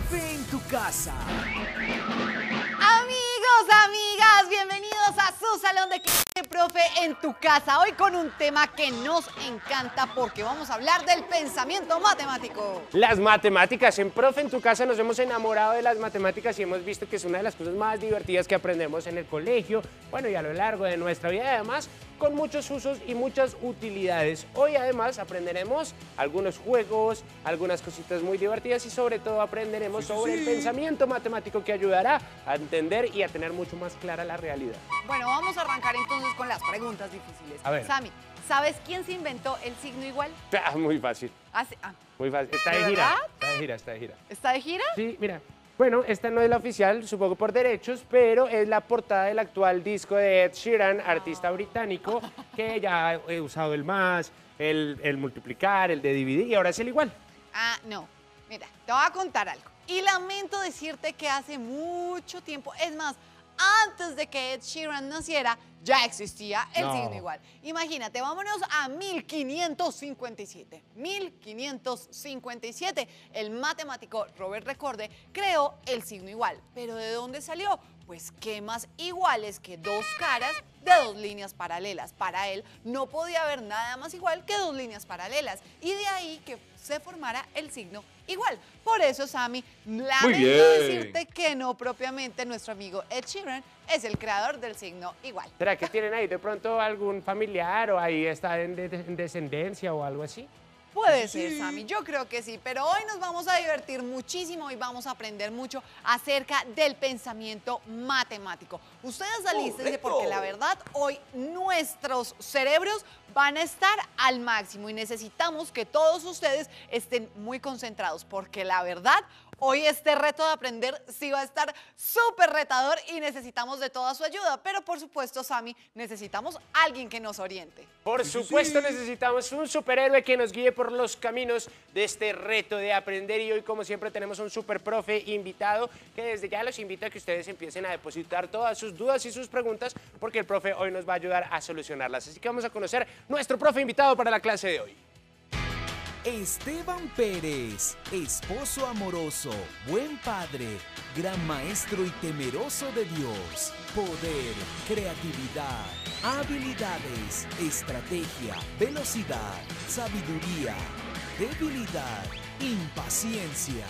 Profe en tu casa. Amigos, amigas, bienvenidos a su salón de clase, Profe en tu casa. Hoy con un tema que nos encanta porque vamos a hablar del pensamiento matemático. Las matemáticas. En Profe en tu casa nos hemos enamorado de las matemáticas y hemos visto que es una de las cosas más divertidas que aprendemos en el colegio, bueno, y a lo largo de nuestra vida, y además con muchos usos y muchas utilidades. Hoy además aprenderemos algunos juegos, algunas cositas muy divertidas y sobre todo aprenderemos sobre el pensamiento matemático que ayudará a entender y a tener mucho más clara la realidad. Bueno, vamos a arrancar entonces con las preguntas difíciles. A ver. Sammy, ¿sabes quién se inventó el signo igual? Muy fácil, muy fácil. Está ¿De de gira, verdad? está de gira, está de gira. ¿Está de gira? Sí, mira. Bueno, esta no es la oficial, supongo por derechos, pero es la portada del actual disco de Ed Sheeran, artista británico, que ya he usado el más, el multiplicar, el de dividir y ahora es el igual. No. Mira, te voy a contar algo. Y lamento decirte que hace mucho tiempo, es más, antes de que Ed Sheeran naciera, ya existía el signo igual. Imagínate, vámonos a 1557. 1557, el matemático Robert Recorde creó el signo igual. ¿Pero de dónde salió? Pues qué más iguales que dos caras de dos líneas paralelas. Para él no podía haber nada más igual que dos líneas paralelas. Y de ahí que se formara el signo igual. Por eso, Sammy, lamento decirte que no propiamente nuestro amigo Ed Sheeran es el creador del signo igual. ¿Será que tienen ahí de pronto algún familiar o ahí está en descendencia o algo así? Puede ser, Sammy, yo creo que sí, pero hoy nos vamos a divertir muchísimo y vamos a aprender mucho acerca del pensamiento matemático. Ustedes alístense porque la verdad hoy nuestros cerebros van a estar al máximo y necesitamos que todos ustedes estén muy concentrados porque la verdad hoy este reto de aprender sí va a estar súper retador y necesitamos de toda su ayuda, pero por supuesto, Sammy, necesitamos alguien que nos oriente. Por supuesto necesitamos un superhéroe que nos guíe por los caminos de este reto de aprender y hoy como siempre tenemos un super profe invitado que desde ya los invito a que ustedes empiecen a depositar todas sus dudas y sus preguntas porque el profe hoy nos va a ayudar a solucionarlas. Así que vamos a conocer nuestro profe invitado para la clase de hoy. Esteban Pérez, esposo amoroso, buen padre, gran maestro y temeroso de Dios. Poder, creatividad, habilidades, estrategia, velocidad, sabiduría, debilidad, impaciencia.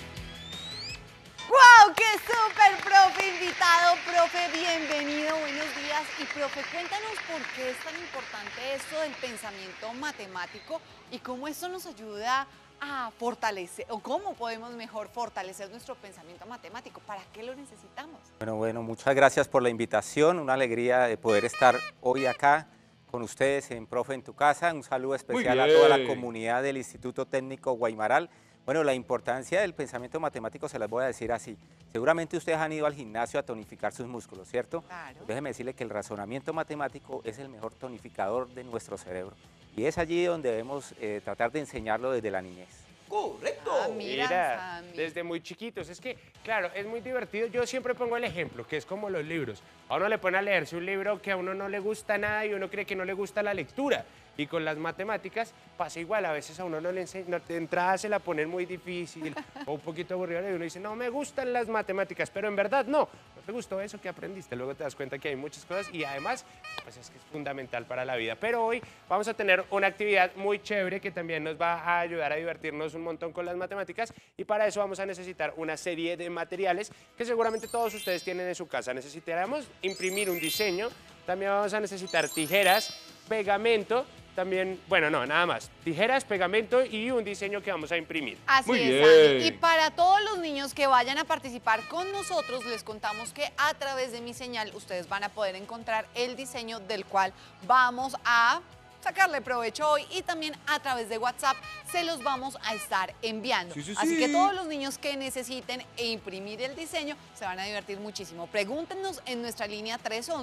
¡Wow! ¡Qué súper profe invitado! Profe, bienvenido, buenos días. Y profe, cuéntanos por qué es tan importante esto del pensamiento matemático y cómo esto nos ayuda a fortalecer, o cómo podemos mejor fortalecer nuestro pensamiento matemático. ¿Para qué lo necesitamos? Bueno, muchas gracias por la invitación. Una alegría de poder estar hoy acá con ustedes en Profe en tu casa. Un saludo especial a toda la comunidad del Instituto Técnico Guaymaral. Bueno, la importancia del pensamiento matemático se las voy a decir así. Seguramente ustedes han ido al gimnasio a tonificar sus músculos, ¿cierto? Claro. Pues déjenme decirle que el razonamiento matemático es el mejor tonificador de nuestro cerebro. Y es allí donde debemos tratar de enseñarlo desde la niñez. ¡Correcto! Mira, Sammy. Desde muy chiquitos. Es que, claro, es muy divertido. Yo siempre pongo el ejemplo, que es como los libros. A uno le ponen a leerse un libro que a uno no le gusta nada y uno cree que no le gusta la lectura. Y con las matemáticas pasa igual, a veces a uno no le enseñan, de entrada se la ponen muy difícil o un poquito aburrida y uno dice, no me gustan las matemáticas, pero en verdad no te gustó eso que aprendiste, luego te das cuenta que hay muchas cosas y además pues es que es fundamental para la vida. Pero hoy vamos a tener una actividad muy chévere que también nos va a ayudar a divertirnos un montón con las matemáticas y para eso vamos a necesitar una serie de materiales que seguramente todos ustedes tienen en su casa. Necesitaremos imprimir un diseño, también vamos a necesitar tijeras, pegamento, también, bueno, no, nada más. Tijeras, pegamento y un diseño que vamos a imprimir. Así es, Sammy. Y para todos los niños que vayan a participar con nosotros, les contamos que a través de Mi Señal ustedes van a poder encontrar el diseño del cual vamos a sacarle provecho hoy y también a través de WhatsApp se los vamos a estar enviando. Así que todos los niños que necesiten imprimir el diseño se van a divertir muchísimo. Pregúntenos en nuestra línea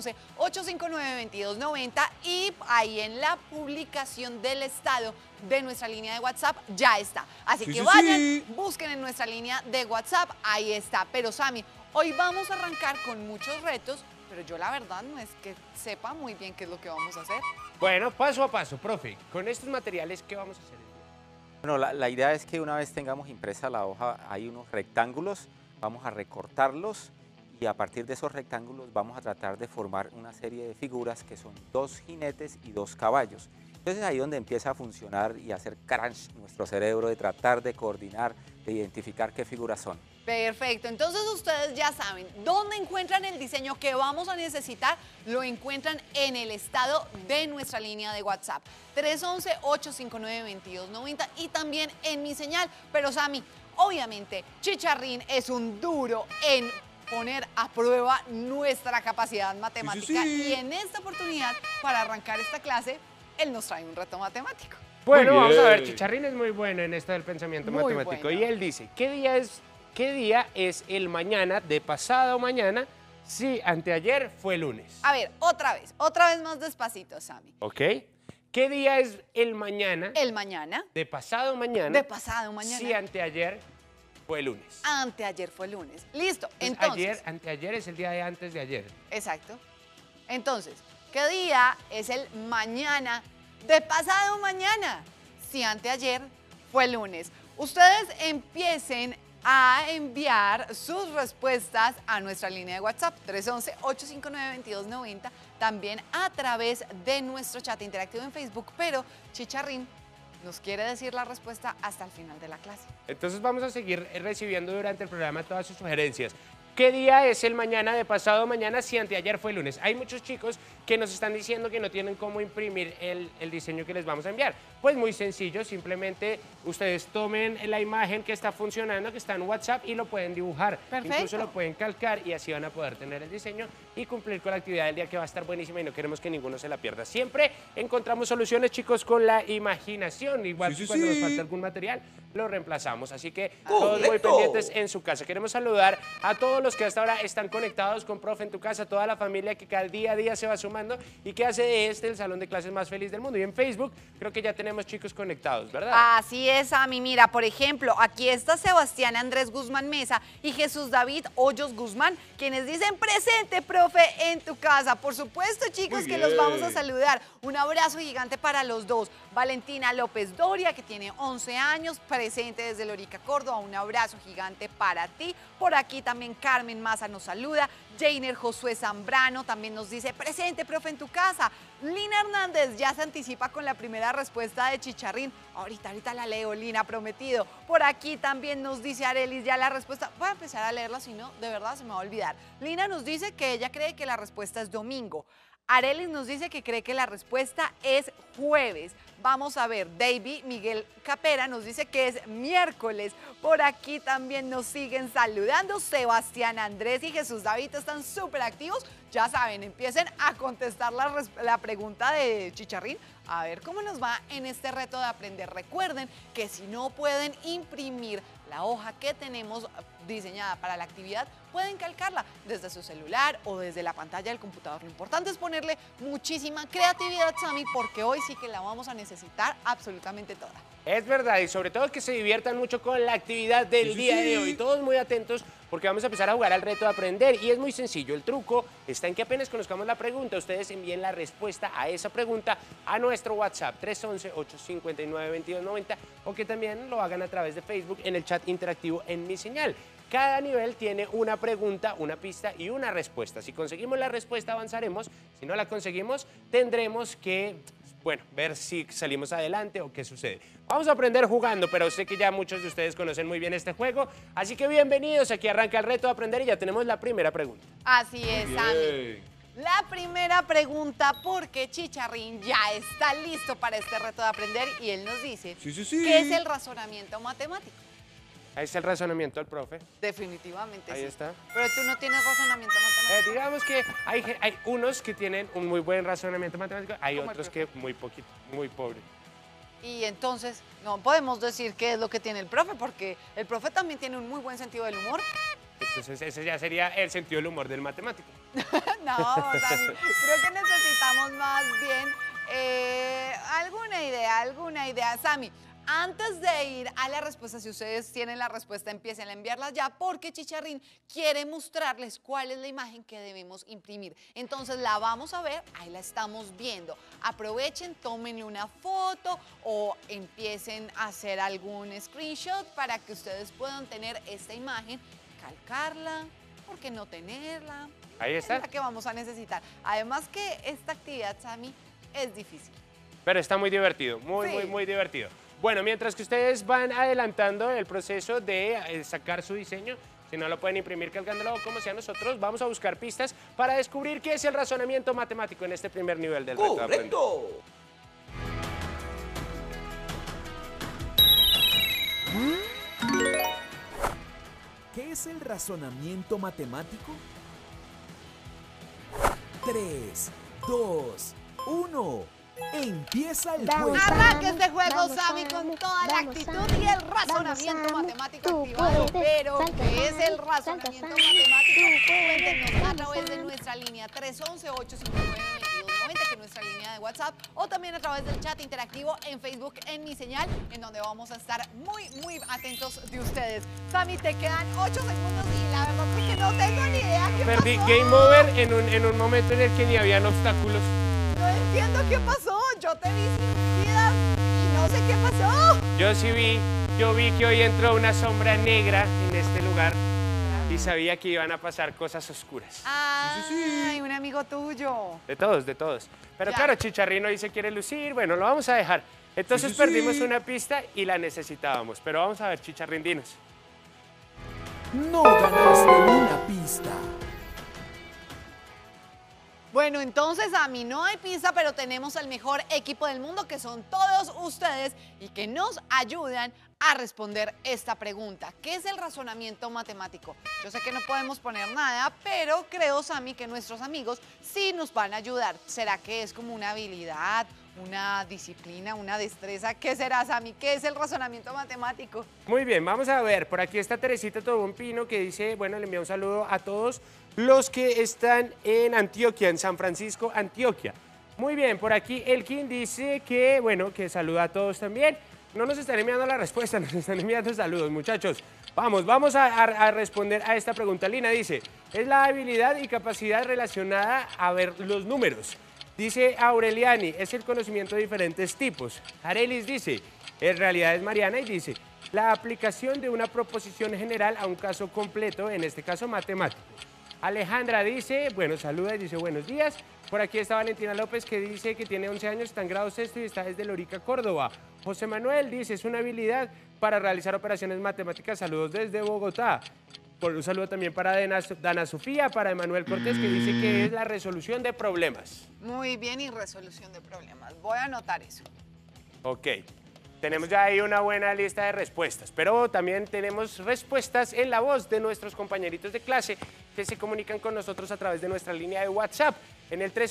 311-859-2290 y ahí en la publicación del estado de nuestra línea de WhatsApp ya está. Así que vayan, busquen en nuestra línea de WhatsApp, ahí está. Pero Sammy, hoy vamos a arrancar con muchos retos, pero yo la verdad no es que sepa muy bien qué es lo que vamos a hacer. Bueno, paso a paso, profe. Con estos materiales, ¿qué vamos a hacer? Bueno, la idea es que una vez tengamos impresa la hoja, hay unos rectángulos, vamos a recortarlos y a partir de esos rectángulos vamos a tratar de formar una serie de figuras que son 2 jinetes y 2 caballos. Entonces ahí es donde empieza a funcionar y a hacer crunch nuestro cerebro de tratar de coordinar, de identificar qué figuras son. Perfecto, entonces ustedes ya saben dónde encuentran el diseño que vamos a necesitar, lo encuentran en el estado de nuestra línea de WhatsApp 311-859-2290 y también en mi señal. Pero Sammy, obviamente Chicharrín es un duro en poner a prueba nuestra capacidad matemática y en esta oportunidad, para arrancar esta clase, él nos trae un reto matemático. Bueno, vamos a ver, Chicharrín es muy bueno en esto del pensamiento Muy matemático bueno. y él dice, ¿qué día es el mañana de pasado mañana si anteayer fue lunes? A ver, otra vez más despacito, Sammy. ¿Ok? ¿Qué día es el mañana El mañana, de pasado mañana de pasado mañana, si anteayer fue lunes? anteayer fue lunes. Listo, Entonces, entonces. anteayer es el día de antes de ayer. Exacto. Entonces, ¿qué día es el mañana de pasado mañana? Si anteayer fue lunes. Ustedes empiecen a enviar sus respuestas a nuestra línea de WhatsApp 311-859-2290, también a través de nuestro chat interactivo en Facebook, pero Chicharrín nos quiere decir la respuesta hasta el final de la clase. Entonces vamos a seguir recibiendo durante el programa todas sus sugerencias. ¿Qué día es el mañana de pasado mañana si anteayer fue lunes? Hay muchos chicos que nos están diciendo que no tienen cómo imprimir el diseño que les vamos a enviar. Pues muy sencillo, simplemente ustedes tomen la imagen que está funcionando, que está en WhatsApp y lo pueden dibujar. Perfecto. Incluso lo pueden calcar y así van a poder tener el diseño y cumplir con la actividad del día que va a estar buenísima y no queremos que ninguno se la pierda. Siempre encontramos soluciones, chicos, con la imaginación. Igual que cuando nos falta algún material, lo reemplazamos. Así que todos muy pendientes en su casa. Queremos saludar a todos los que hasta ahora están conectados con Profe en tu casa, toda la familia que cada día a día se va sumando y que hace de este el salón de clases más feliz del mundo. Y en Facebook creo que ya tenemos chicos conectados, ¿verdad? Así es, Ami. Mira, por ejemplo, aquí está Sebastián Andrés Guzmán Mesa y Jesús David Hoyos Guzmán, quienes dicen presente, profe, en tu casa. Por supuesto, chicos, que los vamos a saludar. Un abrazo gigante para los dos. Valentina López Doria, que tiene 11 años, presente desde Lorica, Córdoba. Un abrazo gigante para ti. Por aquí también Carmen Maza nos saluda. Jainer Josué Zambrano también nos dice, presente, profe, en tu casa. Lina Hernández ya se anticipa con la primera respuesta de Chicharrín. Ahorita la leo, Lina, prometido. Por aquí también nos dice Arelis ya la respuesta. Voy a empezar a leerla, si no, de verdad se me va a olvidar. Lina nos dice que ella cree que la respuesta es domingo. Arelis nos dice que cree que la respuesta es jueves. Vamos a ver, David Miguel Capera nos dice que es miércoles. Por aquí también nos siguen saludando. Sebastián Andrés y Jesús David están súper activos. Ya saben, empiecen a contestar la pregunta de Chicharrín. A ver cómo nos va en este reto de aprender. Recuerden que si no pueden imprimir la hoja que tenemos diseñada para la actividad, pueden calcarla desde su celular o desde la pantalla del computador. Lo importante es ponerle muchísima creatividad, Sammy, porque hoy sí que la vamos a necesitar absolutamente toda. Es verdad, y sobre todo que se diviertan mucho con la actividad del día de hoy. Todos muy atentos porque vamos a empezar a jugar al reto de aprender y es muy sencillo. El truco está en que apenas conozcamos la pregunta, ustedes envíen la respuesta a esa pregunta a nuestro WhatsApp 311-859-2290 o que también lo hagan a través de Facebook en el chat interactivo en Mi Señal. Cada nivel tiene una pregunta, una pista y una respuesta. Si conseguimos la respuesta avanzaremos, si no la conseguimos tendremos que, bueno, ver si salimos adelante o qué sucede. Vamos a aprender jugando, pero sé que ya muchos de ustedes conocen muy bien este juego, así que bienvenidos, aquí arranca el reto de aprender y ya tenemos la primera pregunta. Así es, Sammy. La primera pregunta, porque Chicharrín ya está listo para este reto de aprender y él nos dice ¿qué es el razonamiento matemático? Ahí está el razonamiento del profe. Definitivamente Ahí sí. está. Pero tú no tienes razonamiento matemático. Digamos que hay unos que tienen un muy buen razonamiento matemático, hay Como el otros profe. que muy poquito, muy pobre. Y entonces no podemos decir qué es lo que tiene el profe, porque el profe también tiene un muy buen sentido del humor. Entonces ese ya sería el sentido del humor del matemático. No, Dani, creo que necesitamos más bien alguna idea. Sammy, antes de ir a la respuesta, si ustedes tienen la respuesta, empiecen a enviarla ya, porque Chicharrín quiere mostrarles cuál es la imagen que debemos imprimir. Entonces la vamos a ver, ahí la estamos viendo. Aprovechen, tómenle una foto o empiecen a hacer algún screenshot para que ustedes puedan tener esta imagen, calcarla, ¿por qué no tenerla? Ahí está. Es la que vamos a necesitar. Además que esta actividad, Sammy, es difícil. Pero está muy divertido, muy, Sí. muy, muy divertido. Bueno, mientras que ustedes van adelantando el proceso de sacar su diseño, si no lo pueden imprimir calcándolo como sea, nosotros vamos a buscar pistas para descubrir qué es el razonamiento matemático en este primer nivel del reto de aprender. ¡Correcto! ¿Qué es el razonamiento matemático? 3, 2, 1. Empieza el Vamos, juego. Arranca este juego, Vamos, Sammy, Sammy, con toda la vamos, actitud Sammy, y el vamos, razonamiento Sammy, matemático tú activado. puedes. Pero, Salta, ¿qué es el Sammy, razonamiento salta, Sammy, matemático? tú puedes. Cuéntenos a Vamos, través de Sammy. nuestra línea 311-859-2290, que es nuestra línea de WhatsApp, o también a través del chat interactivo en Facebook, en Mi Señal, en donde vamos a estar muy, muy atentos de ustedes. Sammy, te quedan 8 segundos y la verdad es que no tengo ni idea qué Perdí pasó. Game Over en un momento en el que ni habían obstáculos. No entiendo qué pasó. Yo te vi sin vida y no sé qué pasó. Yo vi que hoy entró una sombra negra en este lugar y sabía que iban a pasar cosas oscuras. Ay, un amigo tuyo. De todos, de todos. Pero Ya. claro, Chicharrín hoy se quiere lucir, bueno, lo vamos a dejar. Entonces perdimos una pista y la necesitábamos, pero vamos a ver, Chicharrín, dinos. No ganaste una pista. Bueno, entonces a mí no hay pista, pero tenemos el mejor equipo del mundo, que son todos ustedes y que nos ayudan a responder esta pregunta. ¿Qué es el razonamiento matemático? Yo sé que no podemos poner nada, pero creo, Sammy, que nuestros amigos sí nos van a ayudar. ¿Será que es como una habilidad, una disciplina, una destreza? ¿Qué será, Sammy? ¿Qué es el razonamiento matemático? Muy bien, vamos a ver, por aquí está Teresita Tobón Pino que dice, bueno, le envía un saludo a todos los que están en Antioquia, en San Francisco, Antioquia. Muy bien, por aquí Elkin dice que, bueno, que saluda a todos también. No nos están enviando la respuesta, nos están enviando saludos, muchachos. Vamos a responder a esta pregunta. Lina dice, es la habilidad y capacidad relacionada a ver los números. Dice Aureliani, es el conocimiento de diferentes tipos. Arelis dice, en realidad es Mariana y dice, la aplicación de una proposición general a un caso completo, en este caso matemático. Alejandra dice, bueno, saluda y dice buenos días. Por aquí está Valentina López que dice que tiene 11 años, está en grado sexto y está desde Lorica, Córdoba. José Manuel dice, es una habilidad para realizar operaciones matemáticas. Saludos desde Bogotá. Un saludo también para Dana Sofía, para Emanuel Cortés que dice que es la resolución de problemas. Muy bien, y resolución de problemas. Voy a anotar eso. Ok, tenemos ya ahí una buena lista de respuestas, pero también tenemos respuestas en la voz de nuestros compañeritos de clase que se comunican con nosotros a través de nuestra línea de WhatsApp en el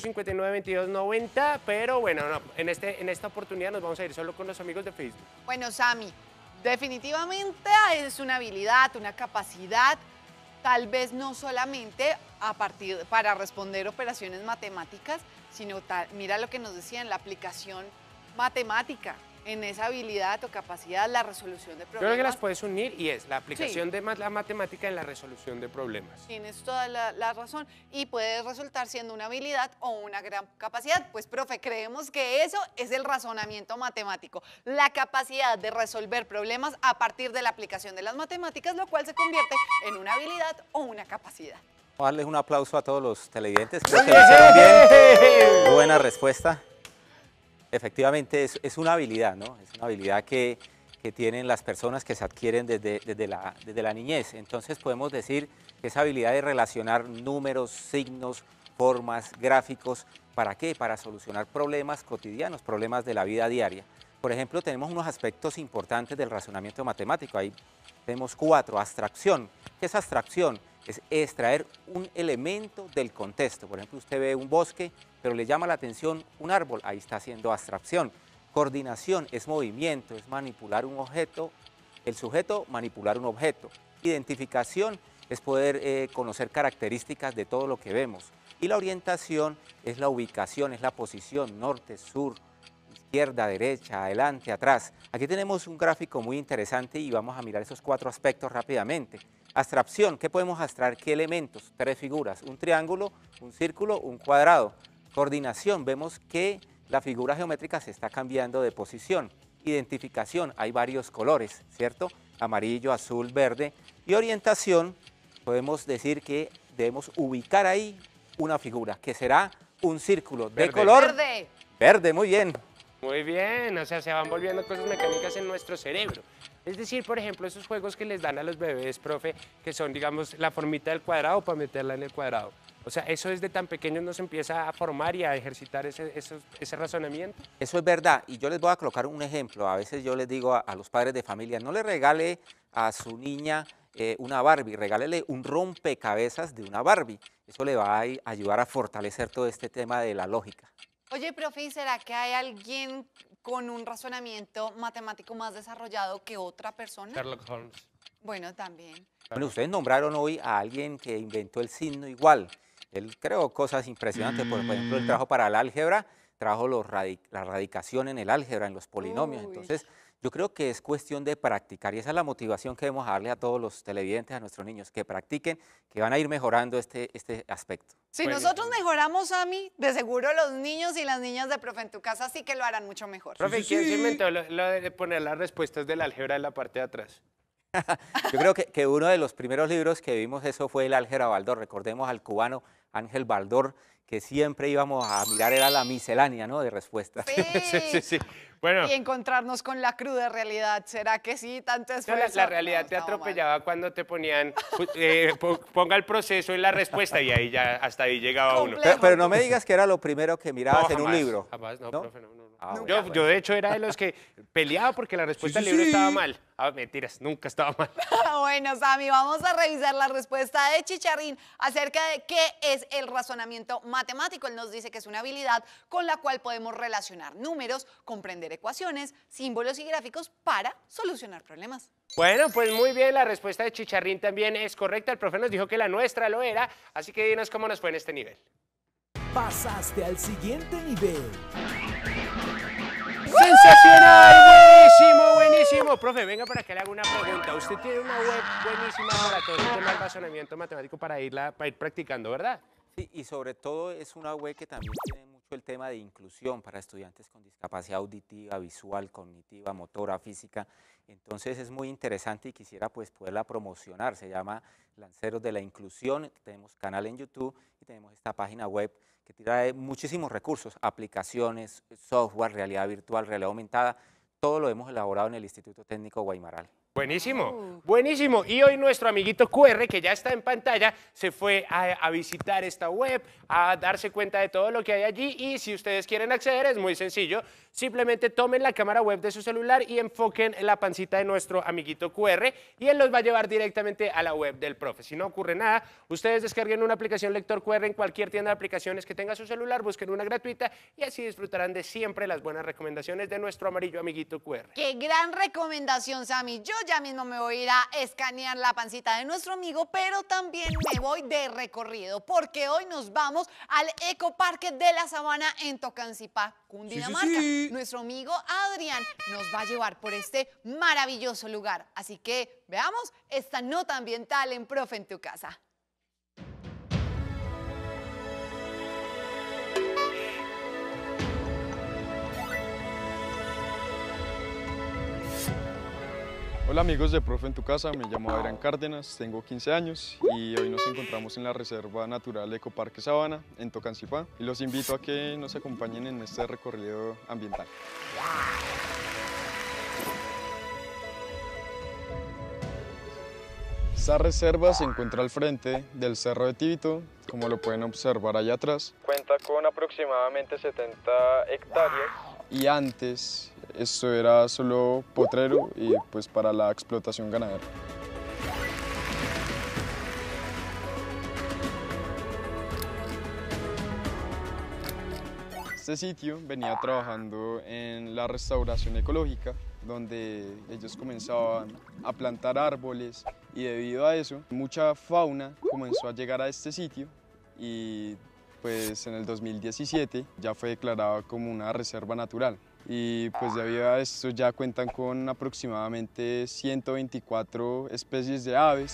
311-859-2290, pero bueno, no, en esta oportunidad nos vamos a ir solo con los amigos de Facebook. Bueno, Sammy, definitivamente es una habilidad, una capacidad, tal vez no solamente para responder operaciones matemáticas, sino mira lo que nos decían, la aplicación matemática. En esa habilidad o capacidad, la resolución de Yo creo que las problemas. puedes unir y es la aplicación de la matemática en la resolución de problemas. Tienes toda la razón y puede resultar siendo una habilidad o una gran capacidad. Pues, profe, creemos que eso es el razonamiento matemático, la capacidad de resolver problemas a partir de la aplicación de las matemáticas, lo cual se convierte en una habilidad o una capacidad. Vamos a darles un aplauso a todos los televidentes, creo que lo hicieron bien. Buena respuesta. Efectivamente es una habilidad, ¿no? Es una habilidad que tienen las personas que se adquieren desde la niñez. Entonces podemos decir que esa habilidad de relacionar números, signos, formas, gráficos, ¿para qué? Para solucionar problemas cotidianos, problemas de la vida diaria. Por ejemplo, tenemos unos aspectos importantes del razonamiento matemático. Ahí tenemos 4, abstracción. ¿Qué es abstracción? Es extraer un elemento del contexto. Por ejemplo, usted ve un bosque, pero le llama la atención un árbol, ahí está haciendo abstracción. Coordinación es movimiento, es manipular un objeto, el sujeto manipular un objeto. Identificación es poder conocer características de todo lo que vemos. Y la orientación es la ubicación, es la posición, norte, sur, izquierda, derecha, adelante, atrás. Aquí tenemos un gráfico muy interesante y vamos a mirar esos 4 aspectos rápidamente. Abstracción, ¿qué podemos abstraer? ¿Qué elementos? 3 figuras, un triángulo, un círculo, un cuadrado. Coordinación, vemos que la figura geométrica se está cambiando de posición. Identificación, hay varios colores, ¿cierto? Amarillo, azul, verde. Y orientación, podemos decir que debemos ubicar ahí una figura, que será un círculo de Verde. color Verde. verde, muy bien. Muy bien, o sea, se van volviendo cosas mecánicas en nuestro cerebro. Es decir, por ejemplo, esos juegos que les dan a los bebés, profe, que son, digamos, la formita del cuadrado para meterla en el cuadrado. O sea, eso desde tan pequeños nos empieza a formar y a ejercitar ese razonamiento. Eso es verdad, y yo les voy a colocar un ejemplo. A veces yo les digo a los padres de familia, no le regale a su niña una Barbie, regálele un rompecabezas de una Barbie. Eso le va a ayudar a fortalecer todo este tema de la lógica. Oye, profe, ¿y será que hay alguien con un razonamiento matemático más desarrollado que otra persona? Sherlock Holmes. Bueno, también. Bueno, ustedes nombraron hoy a alguien que inventó el signo igual. Él creó cosas impresionantes, por ejemplo, él trajo para el álgebra, trajo la radicación en el álgebra, en los polinomios. Uy. Entonces, yo creo que es cuestión de practicar y esa es la motivación que debemos darle a todos los televidentes, a nuestros niños, que practiquen, que van a ir mejorando este aspecto. Si Bueno, nosotros mejoramos, Ami, de seguro los niños y las niñas de Profe en tu casa sí que lo harán mucho mejor. Profe, ¿quién se inventó lo de poner las respuestas del álgebra en la parte de atrás? Yo creo que uno de los primeros libros que vimos eso fue el álgebra Baldor. Recordemos al cubano Ángel Baldor, que siempre íbamos a mirar, era la miscelánea, ¿no?, de respuestas. Sí. Bueno, Y encontrarnos con la cruda realidad. ¿Será que sí? Tanto la esfuerzo. realidad No, te estaba mal. atropellaba cuando te ponían, ponga el proceso y la respuesta y ahí ya, hasta ahí llegaba uno. Complejo. Pero no me digas que era lo primero que mirabas No, en un jamás, libro. Jamás, no, ¿no? profe, no. Ah, bueno, Yo, bueno. de hecho, era de los que peleaba porque la respuesta del libro estaba mal. Ah, mentiras, nunca estaba mal. Bueno, Sami, vamos a revisar la respuesta de Chicharrín acerca de qué es el razonamiento matemático. Él nos dice que es una habilidad con la cual podemos relacionar números, comprender ecuaciones, símbolos y gráficos para solucionar problemas. Bueno, pues muy bien, la respuesta de Chicharrín también es correcta. El profe nos dijo que la nuestra lo era, así que dinos cómo nos fue en este nivel. Pasaste al siguiente nivel. ¡Sensacional! ¡Buenísimo, buenísimo! Profe, venga para que le haga una pregunta. Usted tiene una web buenísima para todo el tema del razonamiento matemático para ir practicando, ¿verdad? Sí, y sobre todo es una web que también tiene mucho el tema de inclusión para estudiantes con discapacidad auditiva, visual, cognitiva, motora, física. Entonces es muy interesante y quisiera pues poderla promocionar. Se llama Lanceros de la Inclusión. Tenemos canal en YouTube y tenemos esta página web que trae muchísimos recursos, aplicaciones, software, realidad virtual, realidad aumentada. Todo lo hemos elaborado en el Instituto Técnico Guaymaral. Buenísimo, buenísimo. Y hoy nuestro amiguito QR, que ya está en pantalla, se fue a visitar esta web, a darse cuenta de todo lo que hay allí. Y si ustedes quieren acceder, es muy sencillo. Simplemente tomen la cámara web de su celular y enfoquen la pancita de nuestro amiguito QR y él los va a llevar directamente a la web del profe. Si no ocurre nada, ustedes descarguen una aplicación lector QR en cualquier tienda de aplicaciones que tenga su celular, busquen una gratuita y así disfrutarán de siempre las buenas recomendaciones de nuestro amarillo amiguito QR. ¡Qué gran recomendación, Sami! Yo ya mismo me voy a ir a escanear la pancita de nuestro amigo, pero también me voy de recorrido, porque hoy nos vamos al Ecoparque de la Sabana en Tocancipá, Cundinamarca. Nuestro amigo Adrián nos va a llevar por este maravilloso lugar. Así que veamos esta nota ambiental en Profe en tu casa. Hola amigos de Profe en tu casa, me llamo Adrián Cárdenas, tengo 15 años y hoy nos encontramos en la Reserva Natural Ecoparque Sabana, en Tocancipá, y los invito a que nos acompañen en este recorrido ambiental. Esta reserva se encuentra al frente del Cerro de Tíbito, como lo pueden observar allá atrás. Cuenta con aproximadamente 70 hectáreas y antes esto era solo potrero y pues para la explotación ganadera. Este sitio venía trabajando en la restauración ecológica, donde ellos comenzaban a plantar árboles y debido a eso mucha fauna comenzó a llegar a este sitio y pues en el 2017 ya fue declarada como una reserva natural. Y pues debido a esto ya cuentan con aproximadamente 124 especies de aves.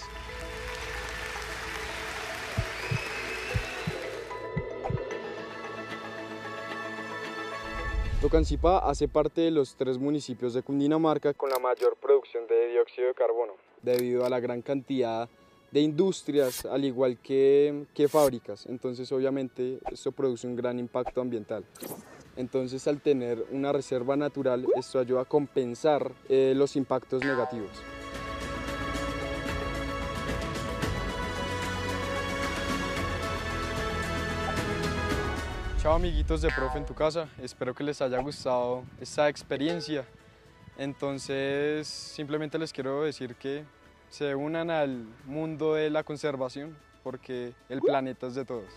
Tocancipá hace parte de los 3 municipios de Cundinamarca con la mayor producción de dióxido de carbono, debido a la gran cantidad de industrias, al igual que fábricas. Entonces, obviamente, esto produce un gran impacto ambiental. Entonces, al tener una reserva natural, esto ayuda a compensar los impactos negativos. Chao amiguitos de Profe en tu casa, espero que les haya gustado esta experiencia. Entonces simplemente les quiero decir que se unan al mundo de la conservación porque el planeta es de todos.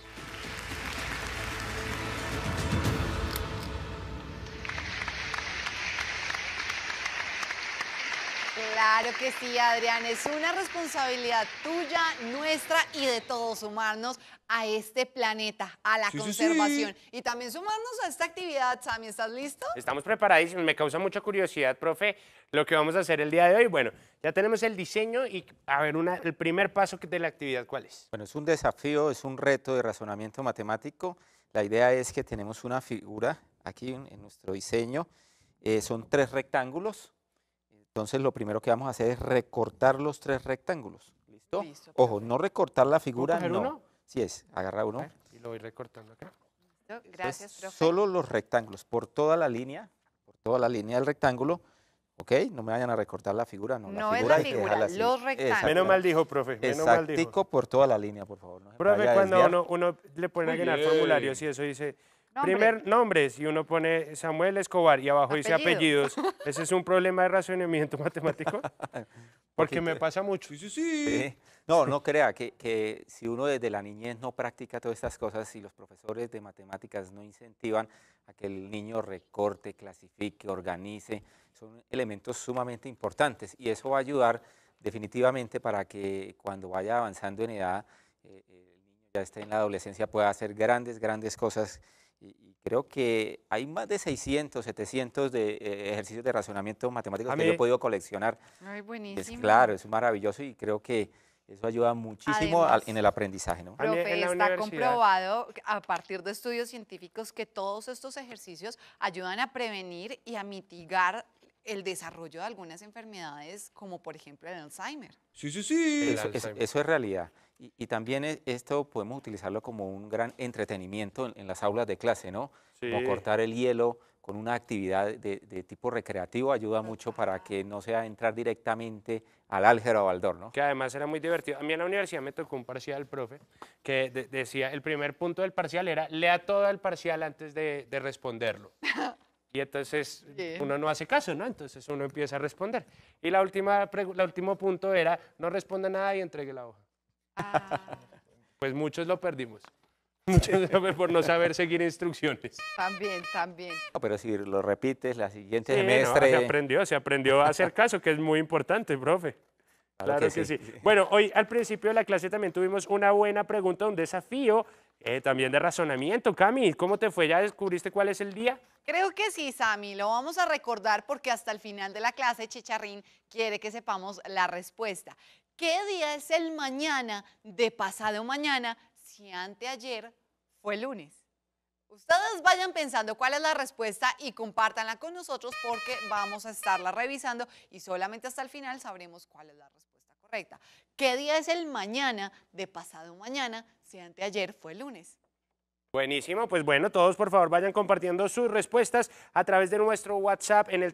Claro que sí, Adrián, es una responsabilidad tuya, nuestra y de todos sumarnos a este planeta, a la conservación y también sumarnos a esta actividad. Sammy, ¿estás listo? Estamos preparadísimos, me causa mucha curiosidad, profe, lo que vamos a hacer el día de hoy. Bueno, ya tenemos el diseño y a ver, el primer paso de la actividad, ¿cuál es? Bueno, es un desafío, es un reto de razonamiento matemático. La idea es que tenemos una figura aquí en nuestro diseño, son 3 rectángulos. Entonces lo primero que vamos a hacer es recortar los 3 rectángulos. ¿Listo? Listo, Ojo, no recortar la figura, ¿Puedo coger no. uno? Sí es, agarra uno. Y lo voy recortando acá. Gracias, Entonces, profe. solo los rectángulos, por toda la línea del rectángulo, ¿ok? No me vayan a recortar la figura, no. No es figura la hay que figura, dejarla así. los rectángulos. Menos mal dijo, profe, menos mal dijo. Exactico por toda la línea, por favor. No se me Profe, vaya a cuando desviar. uno le pone a llenar formularios y eso dice Nombre. primer nombres y uno pone Samuel Escobar y abajo dice Apellidos. apellidos, ¿ese es un problema de razonamiento matemático? Porque me pasa mucho. Sí. No, no crea que si uno desde la niñez no practica todas estas cosas y los profesores de matemáticas no incentivan a que el niño recorte, clasifique, organice, son elementos sumamente importantes y eso va a ayudar definitivamente para que cuando vaya avanzando en edad, el niño ya esté en la adolescencia, pueda hacer grandes cosas. Y creo que hay más de 600, 700 de ejercicios de razonamiento matemático que yo he podido coleccionar. Ay, Es buenísimo. claro, es maravilloso y creo que eso ayuda muchísimo Además, en el aprendizaje, ¿no? A mí en Profe, la está universidad- comprobado a partir de estudios científicos que todos estos ejercicios ayudan a prevenir y a mitigar el desarrollo de algunas enfermedades, como por ejemplo el Alzheimer. Eso es realidad. Y también esto podemos utilizarlo como un gran entretenimiento en las aulas de clase, ¿no? Sí. Como cortar el hielo con una actividad de tipo recreativo ayuda mucho para que no sea entrar directamente al álgebra o al DOR, ¿no? Que además era muy divertido. A mí en la universidad me tocó un parcial, profe, que decía, el primer punto del parcial era, lea todo el parcial antes de responderlo. Y entonces Bien. uno no hace caso, ¿no? Entonces uno empieza a responder. Y el último punto era, no responda nada y entregue la hoja. Ah, Pues muchos lo perdimos. Muchos por no saber seguir instrucciones. también. No, pero si lo repites, la siguiente Sí, no, semestre... se aprendió a hacer caso, que es muy importante, profe. Claro que sí. Bueno, hoy al principio de la clase también tuvimos una buena pregunta, un desafío también de razonamiento. Cami, ¿cómo te fue? ¿Ya descubriste cuál es el día? Creo que sí, Sammy, lo vamos a recordar porque hasta el final de la clase Chicharrín quiere que sepamos la respuesta. ¿Qué día es el mañana de pasado mañana si anteayer fue lunes? Ustedes vayan pensando cuál es la respuesta y compártanla con nosotros porque vamos a estarla revisando y solamente hasta el final sabremos cuál es la respuesta correcta. ¿Qué día es el mañana de pasado mañana si anteayer fue lunes? Buenísimo, pues bueno, todos por favor vayan compartiendo sus respuestas a través de nuestro WhatsApp en el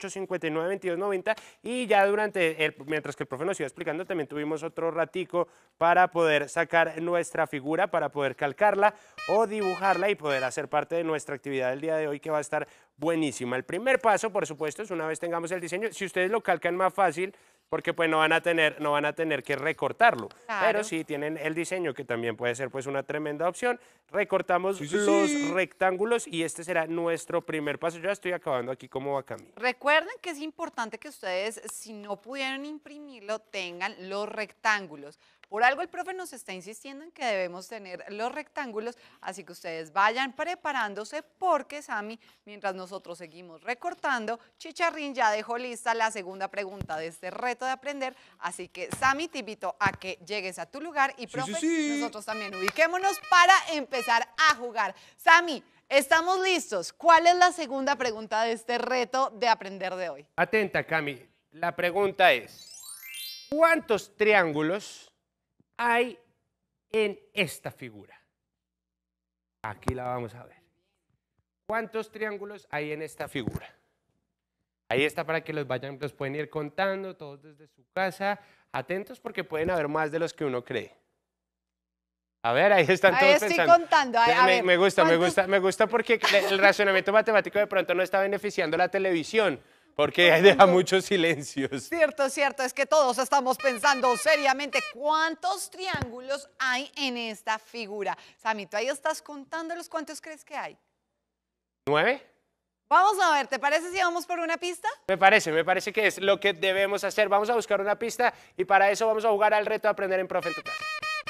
311-859-2290 y ya mientras que el profe nos iba explicando, también tuvimos otro ratico para poder sacar nuestra figura, para poder calcarla o dibujarla y poder hacer parte de nuestra actividad del día de hoy que va a estar buenísima. El primer paso, por supuesto, es una vez tengamos el diseño, si ustedes lo calcan más fácil, porque pues no van a tener que recortarlo. Claro. Pero si tienen el diseño, que también puede ser pues una tremenda opción, recortamos los rectángulos y este será nuestro primer paso. Yo ya estoy acabando aquí como va Cami. Recuerden que es importante que ustedes, si no pudieron imprimirlo, tengan los rectángulos. Por algo el profe nos está insistiendo en que debemos tener los rectángulos, así que ustedes vayan preparándose porque, Sammy, mientras nosotros seguimos recortando, Chicharrín ya dejó lista la segunda pregunta de este reto de aprender, así que, Sammy, te invito a que llegues a tu lugar y, profe, nosotros también ubiquémonos para empezar a jugar. Sammy, estamos listos. ¿Cuál es la segunda pregunta de este reto de aprender de hoy? Atenta, Cami. La pregunta es, ¿cuántos triángulos hay en esta figura? Aquí la vamos a ver. ¿Cuántos triángulos hay en esta figura? Ahí está para que los pueden ir contando todos desde su casa. Atentos porque pueden haber más de los que uno cree. A ver, ahí están todos estoy pensando. contando. Me gusta porque el razonamiento matemático de pronto no está beneficiando la televisión, porque deja muchos silencios. Cierto, cierto, es que todos estamos pensando seriamente cuántos triángulos hay en esta figura. Sammy, ¿tú ahí estás contándolos? ¿Cuántos crees que hay? 9. Vamos a ver, ¿te parece si vamos por una pista? Me parece que es lo que debemos hacer. Vamos a buscar una pista y para eso vamos a jugar al reto de aprender en Profe en tu casa.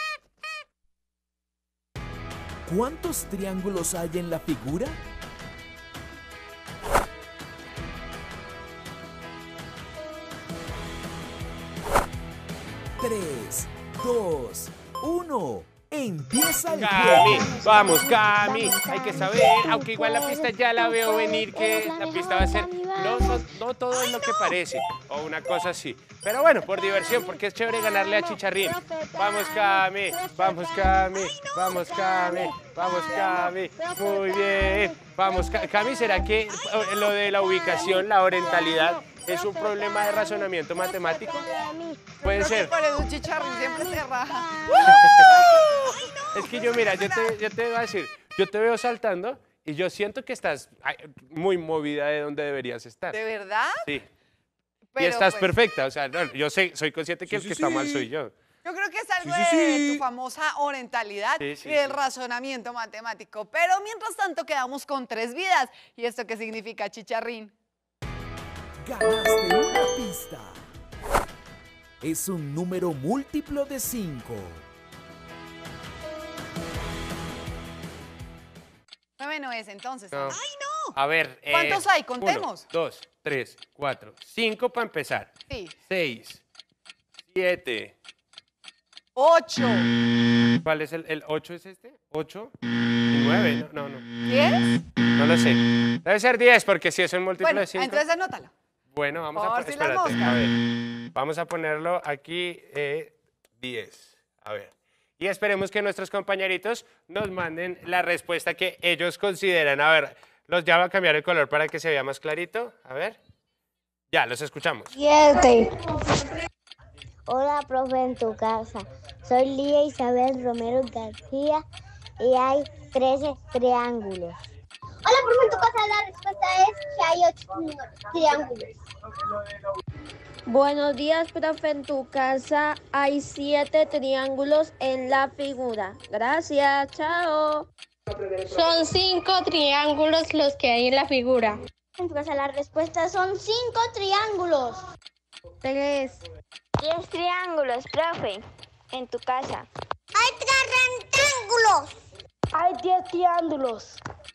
¿Cuántos triángulos hay en la figura? Tres, dos, uno. Empieza el Cami, juego. vamos, Cami. Hay que saber, aunque igual la pista ya la veo venir, que la pista va a ser, no todo es lo que parece, o una cosa así. Pero bueno, por diversión, porque es chévere ganarle a Chicharrín. Vamos, Cami, vamos, Cami, vamos, Cami, vamos, Cami. Muy bien. Vamos, Cami, ¿será que lo de la ubicación, la orientalidad, es un problema de razonamiento matemático? Puede ser. Por eso Chicharrín siempre se raja. Es que yo, mira, yo te voy a decir, yo te veo saltando y yo siento que estás muy movida de donde deberías estar. ¿De verdad? Sí. Pero, y estás pues, perfecta, o sea, no, yo soy consciente que el que está mal soy yo. yo creo que es algo de tu famosa orientalidad y del razonamiento matemático. Pero mientras tanto quedamos con 3 vidas. ¿Y esto qué significa, Chicharrín? Ganaste una pista. Es un número múltiplo de 5. 9 no es entonces. No. ¡Ay, no! A ver. ¿Cuántos hay? Contemos. 1, 2, 3, 4, 5 para empezar. Sí. 6, 7. 8. ¿Cuál es el 8 es este? 8 y 9, no. ¿10? No lo sé. Debe ser 10 porque si es un múltiplo Bueno, de 5. entonces anótalo. Bueno, vamos a Por si las espérate, moscas. a ver. Vamos a ponerlo aquí 10. A ver. Y esperemos que nuestros compañeritos nos manden la respuesta que ellos consideran. A ver, ya va a cambiar el color para que se vea más clarito. A ver. Ya, los escuchamos. 7. Hola, profe, en tu casa. Soy Lía Isabel Romero García y hay 13 triángulos. Hola, profe, en tu casa la respuesta es que hay 8 triángulos. Buenos días, profe. En tu casa hay 7 triángulos en la figura. Gracias, chao. Son 5 triángulos los que hay en la figura. En tu casa la respuesta son 5 triángulos. 3. 10 triángulos, profe, en tu casa. ¡Hay 3 rectángulos! Hay 10 triángulos.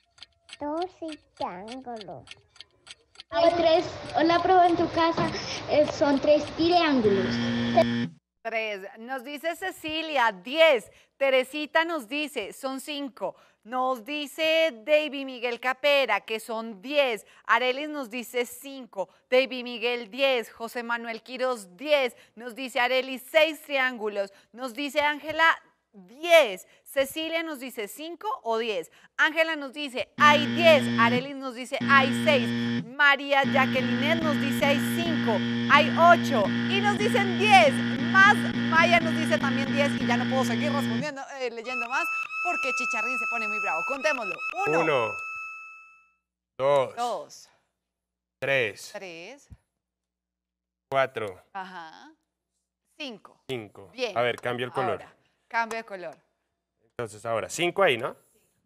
12 triángulos. Hay 3. Hola, profe, en tu casa son 3 triángulos. 3. Nos dice Cecilia, 10. Teresita nos dice, son 5. Nos dice David Miguel Capera, que son 10. Arelis nos dice 5. David Miguel, 10. José Manuel Quiroz, 10. Nos dice Arelis, 6 triángulos. Nos dice Ángela, 10. Cecilia nos dice 5 o 10. Ángela nos dice hay 10. Arelis nos dice hay 6. María Jacqueline nos dice hay 5. Hay 8. Y nos dicen 10. Más Maya nos dice también 10. Y ya no puedo seguir respondiendo, leyendo más porque Chicharrín se pone muy bravo. Contémoslo. 1, 2, 2, 3, 3, 4, ajá, 5. 5. Bien. A ver, cambio el color. Ahora, cambio de color. Entonces ahora, 5 ahí, ¿no?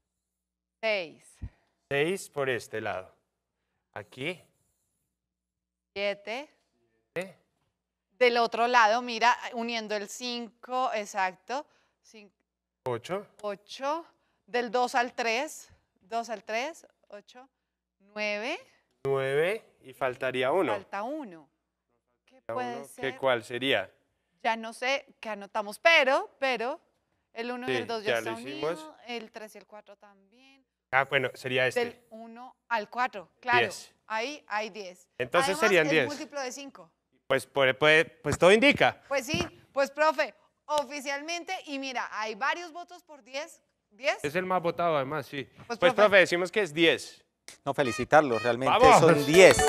6, 6 por este lado. Aquí. 7, Del otro lado, mira, uniendo el 5, exacto. 8. 8. Del 2 al 3. 2 al 3, 8, 9. 9 y faltaría 1. Falta 1. ¿Qué puede ser? ¿Cuál sería? Ya no sé qué anotamos, pero el 1 y el 2 ya ya están lo hicimos. unidos, el 3 y el 4 también. Ah, bueno, sería este. Del 1 al 4, claro. 10. Ahí hay 10. Entonces Además, serían 10. el múltiplo de 5. Pues todo indica. Pues sí, pues profe, oficialmente, y mira, hay varios votos por 10. ¿10? Es el más votado además, sí. Pues, profe, decimos que es 10. No, felicitarlos, realmente ¡Vamos! son 10.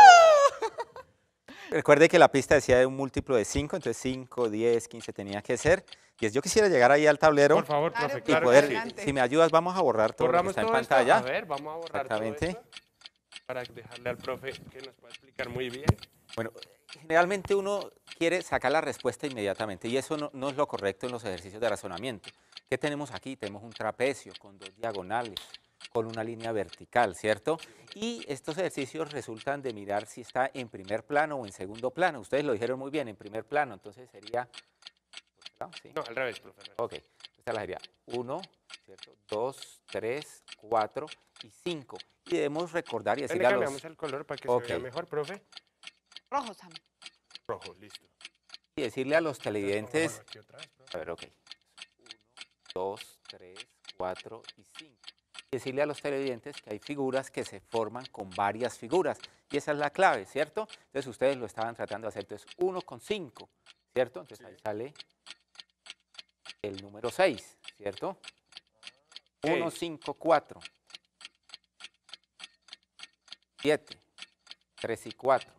Recuerde que la pista decía de un múltiplo de 5, entonces 5, 10, 15 tenía que ser 10. Yo quisiera llegar ahí al tablero. Por favor, Claro, profe, y claro poder, que sí. si me ayudas, vamos a borrar todo lo que Borramos está en todo esto. pantalla. A ver, vamos a borrar Exactamente. todo esto para dejarle al profe que nos pueda explicar muy bien. Bueno, generalmente uno quiere sacar la respuesta inmediatamente y eso no es lo correcto en los ejercicios de razonamiento. ¿Qué tenemos aquí? Tenemos un trapecio con 2 diagonales, con una línea vertical, ¿cierto? Y estos ejercicios resultan de mirar si está en primer plano o en segundo plano. Ustedes lo dijeron muy bien, en primer plano, entonces sería... ¿Sí? No, al revés, profe. Ok, esta la sería 1, ¿cierto? 2, 3, 4 y 5. Y debemos recordar y Le decirle a los... cambiamos el color para que Ok. se vea mejor, profe. Rojo, Sam. Rojo, listo. Y decirle a los televidentes... Vamos aquí otra vez, profe. A ver, ok. 1, 2, 3, 4 y 5. Y decirle a los televidentes que hay figuras que se forman con varias figuras. Y esa es la clave, ¿cierto? Entonces ustedes lo estaban tratando de hacer. Entonces 1 con 5, ¿cierto? Entonces ahí sale el número 6, ¿cierto? 1, 5, 4. 7, 3 y 4.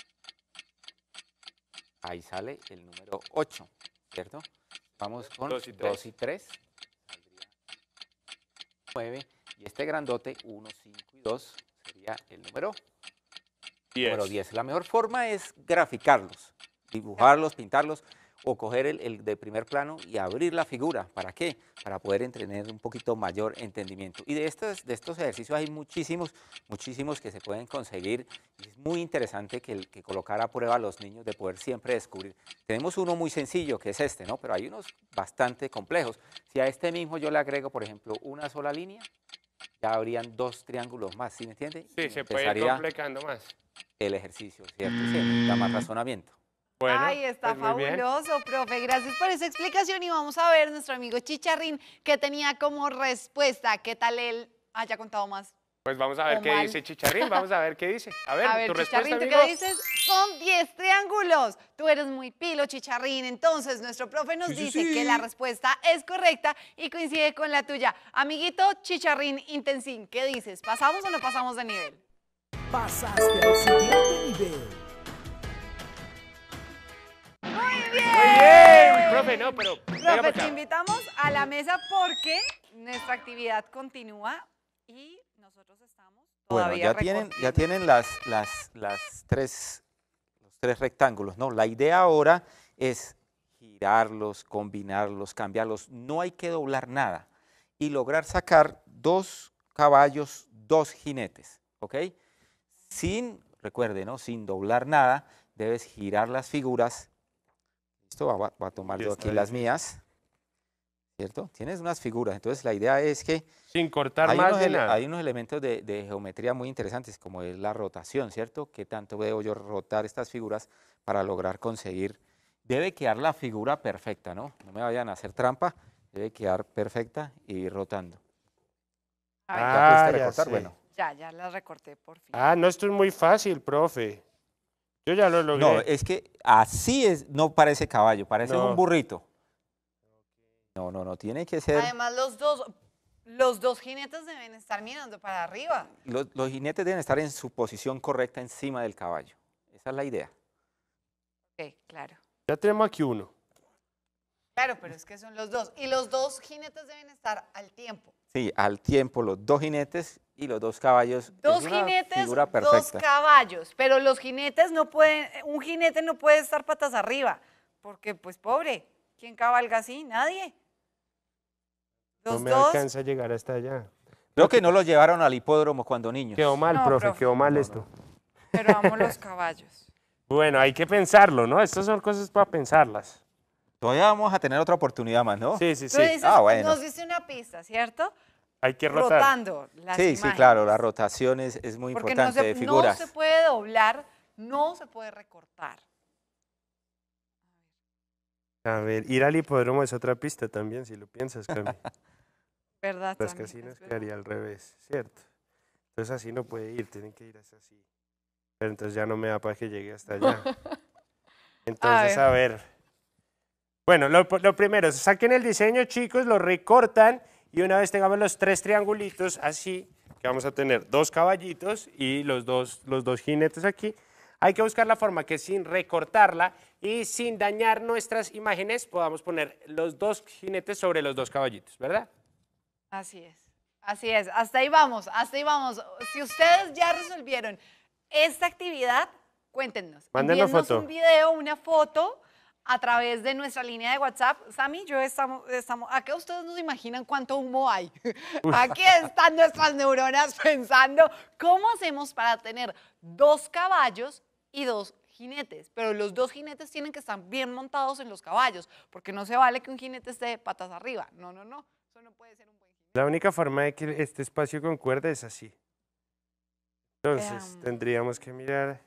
Ahí sale el número 8, ¿cierto? Vamos con 2 y 3. Saldría 9. Y este grandote, 1, 5 y 2, sería el número 10. La mejor forma es graficarlos, dibujarlos, pintarlos o coger el de primer plano y abrir la figura. ¿Para qué? Para poder tener un poquito mayor entendimiento. Y de estos ejercicios hay muchísimos que se pueden conseguir. Y es muy interesante que colocar a prueba a los niños de poder siempre descubrir. Tenemos uno muy sencillo que es este, ¿no? Pero hay unos bastante complejos. Si a este mismo yo le agrego, por ejemplo, una sola línea, ya habrían 2 triángulos más, ¿sí me entiende? Sí, se puede ir complicando más. El ejercicio, ¿cierto? Se necesita más razonamiento. Bueno, Ay, está pues muy bien. fabuloso, profe. Gracias por esa explicación y vamos a ver nuestro amigo Chicharrín que tenía como respuesta. ¿Qué tal él haya contado más? Pues vamos a ver O qué mal. dice Chicharrín, vamos a ver qué dice. A ver, tu respuesta, Chicharrín, ¿tú amigo. qué dices? Son 10 triángulos. Tú eres muy pilo, Chicharrín. Entonces, nuestro profe nos dice que la respuesta es correcta y coincide con la tuya. Amiguito Chicharrín Intensín, ¿qué dices? ¿Pasamos o no pasamos de nivel? Pasaste al siguiente nivel. ¡Muy bien! Muy bien, profe, no, pero... venga Profe, para te acá. invitamos a la mesa porque nuestra actividad continúa y nosotros estamos Bueno, todavía ya tienen los 3 rectángulos, ¿no? La idea ahora es girarlos, combinarlos, cambiarlos. No hay que doblar nada y lograr sacar 2 caballos, 2 jinetes, ¿ok? Recuerde, ¿no? Sin doblar nada, debes girar las figuras. Listo, voy a tomar yo aquí las mías, ¿cierto? Tienes unas figuras, entonces la idea es que Sin cortar más de nada. hay unos elementos de geometría muy interesantes, como es la rotación, ¿cierto? ¿Qué tanto debo yo rotar estas figuras para lograr conseguir? Debe quedar la figura perfecta, ¿no? No me vayan a hacer trampa, debe quedar perfecta y ir rotando. A ver, ¿Ya pudiste ya recortar? sé. Bueno. ya la recorté por fin. Ah, no, esto es muy fácil, profe. Yo ya lo logré. No, es que así no parece caballo, parece No. un burrito. No, tiene que ser... Además, los dos jinetes deben estar mirando para arriba. Los jinetes deben estar en su posición correcta encima del caballo. Esa es la idea. Ok, claro. Ya tenemos aquí uno. Claro, pero es que son los dos. Y los dos jinetes deben estar al tiempo. Sí, al tiempo los 2 jinetes y los 2 caballos. Dos es una jinetes, figura 2 perfecta. caballos. Pero los jinetes no pueden, un jinete no puede estar patas arriba. Porque, pues, pobre, ¿quién cabalga así? Nadie. No Los me dos. alcanza a llegar hasta allá. Creo que no los llevaron al hipódromo cuando niños. Quedó mal, No, profe, profe. quedó mal esto. Pero amo los caballos. Bueno, hay que pensarlo, ¿no? Estas son cosas para pensarlas. Todavía vamos a tener otra oportunidad más, ¿no? Sí, sí, Tú sí. dices, Bueno. nos diste una pista, ¿cierto? Hay que rotar. Rotando las Sí, imágenes. sí, claro, la rotación es muy Porque importante de no figuras. se puede doblar, no se puede recortar. A ver, ir al hipódromo es otra pista también, si lo piensas, Cami. ¿Verdad, Las Sammy? casinos Es verdad. quedaría al revés, ¿cierto? Entonces así no puede ir, tienen que ir así. Pero entonces ya no me da para que llegue hasta allá. Entonces, a ver. Bueno, lo primero, saquen el diseño, chicos, lo recortan y una vez tengamos los 3 triangulitos así, que vamos a tener 2 caballitos y los dos jinetes aquí, hay que buscar la forma que sin recortarla y sin dañar nuestras imágenes podamos poner los 2 jinetes sobre los 2 caballitos, ¿verdad? Así es, así es. Hasta ahí vamos, hasta ahí vamos. Si ustedes ya resolvieron esta actividad, cuéntenos. Mándenos Envíennos foto. un video, una foto a través de nuestra línea de WhatsApp. Sammy, yo estamos, acá ustedes nos imaginan cuánto humo hay. Aquí están nuestras neuronas pensando cómo hacemos para tener 2 caballos y 2 jinetes, pero los 2 jinetes tienen que estar bien montados en los caballos, porque no se vale que un jinete esté de patas arriba. No, no, no, eso no puede ser un buen jinete. La única forma de que este espacio concuerde es así. Entonces, tendríamos que mirar.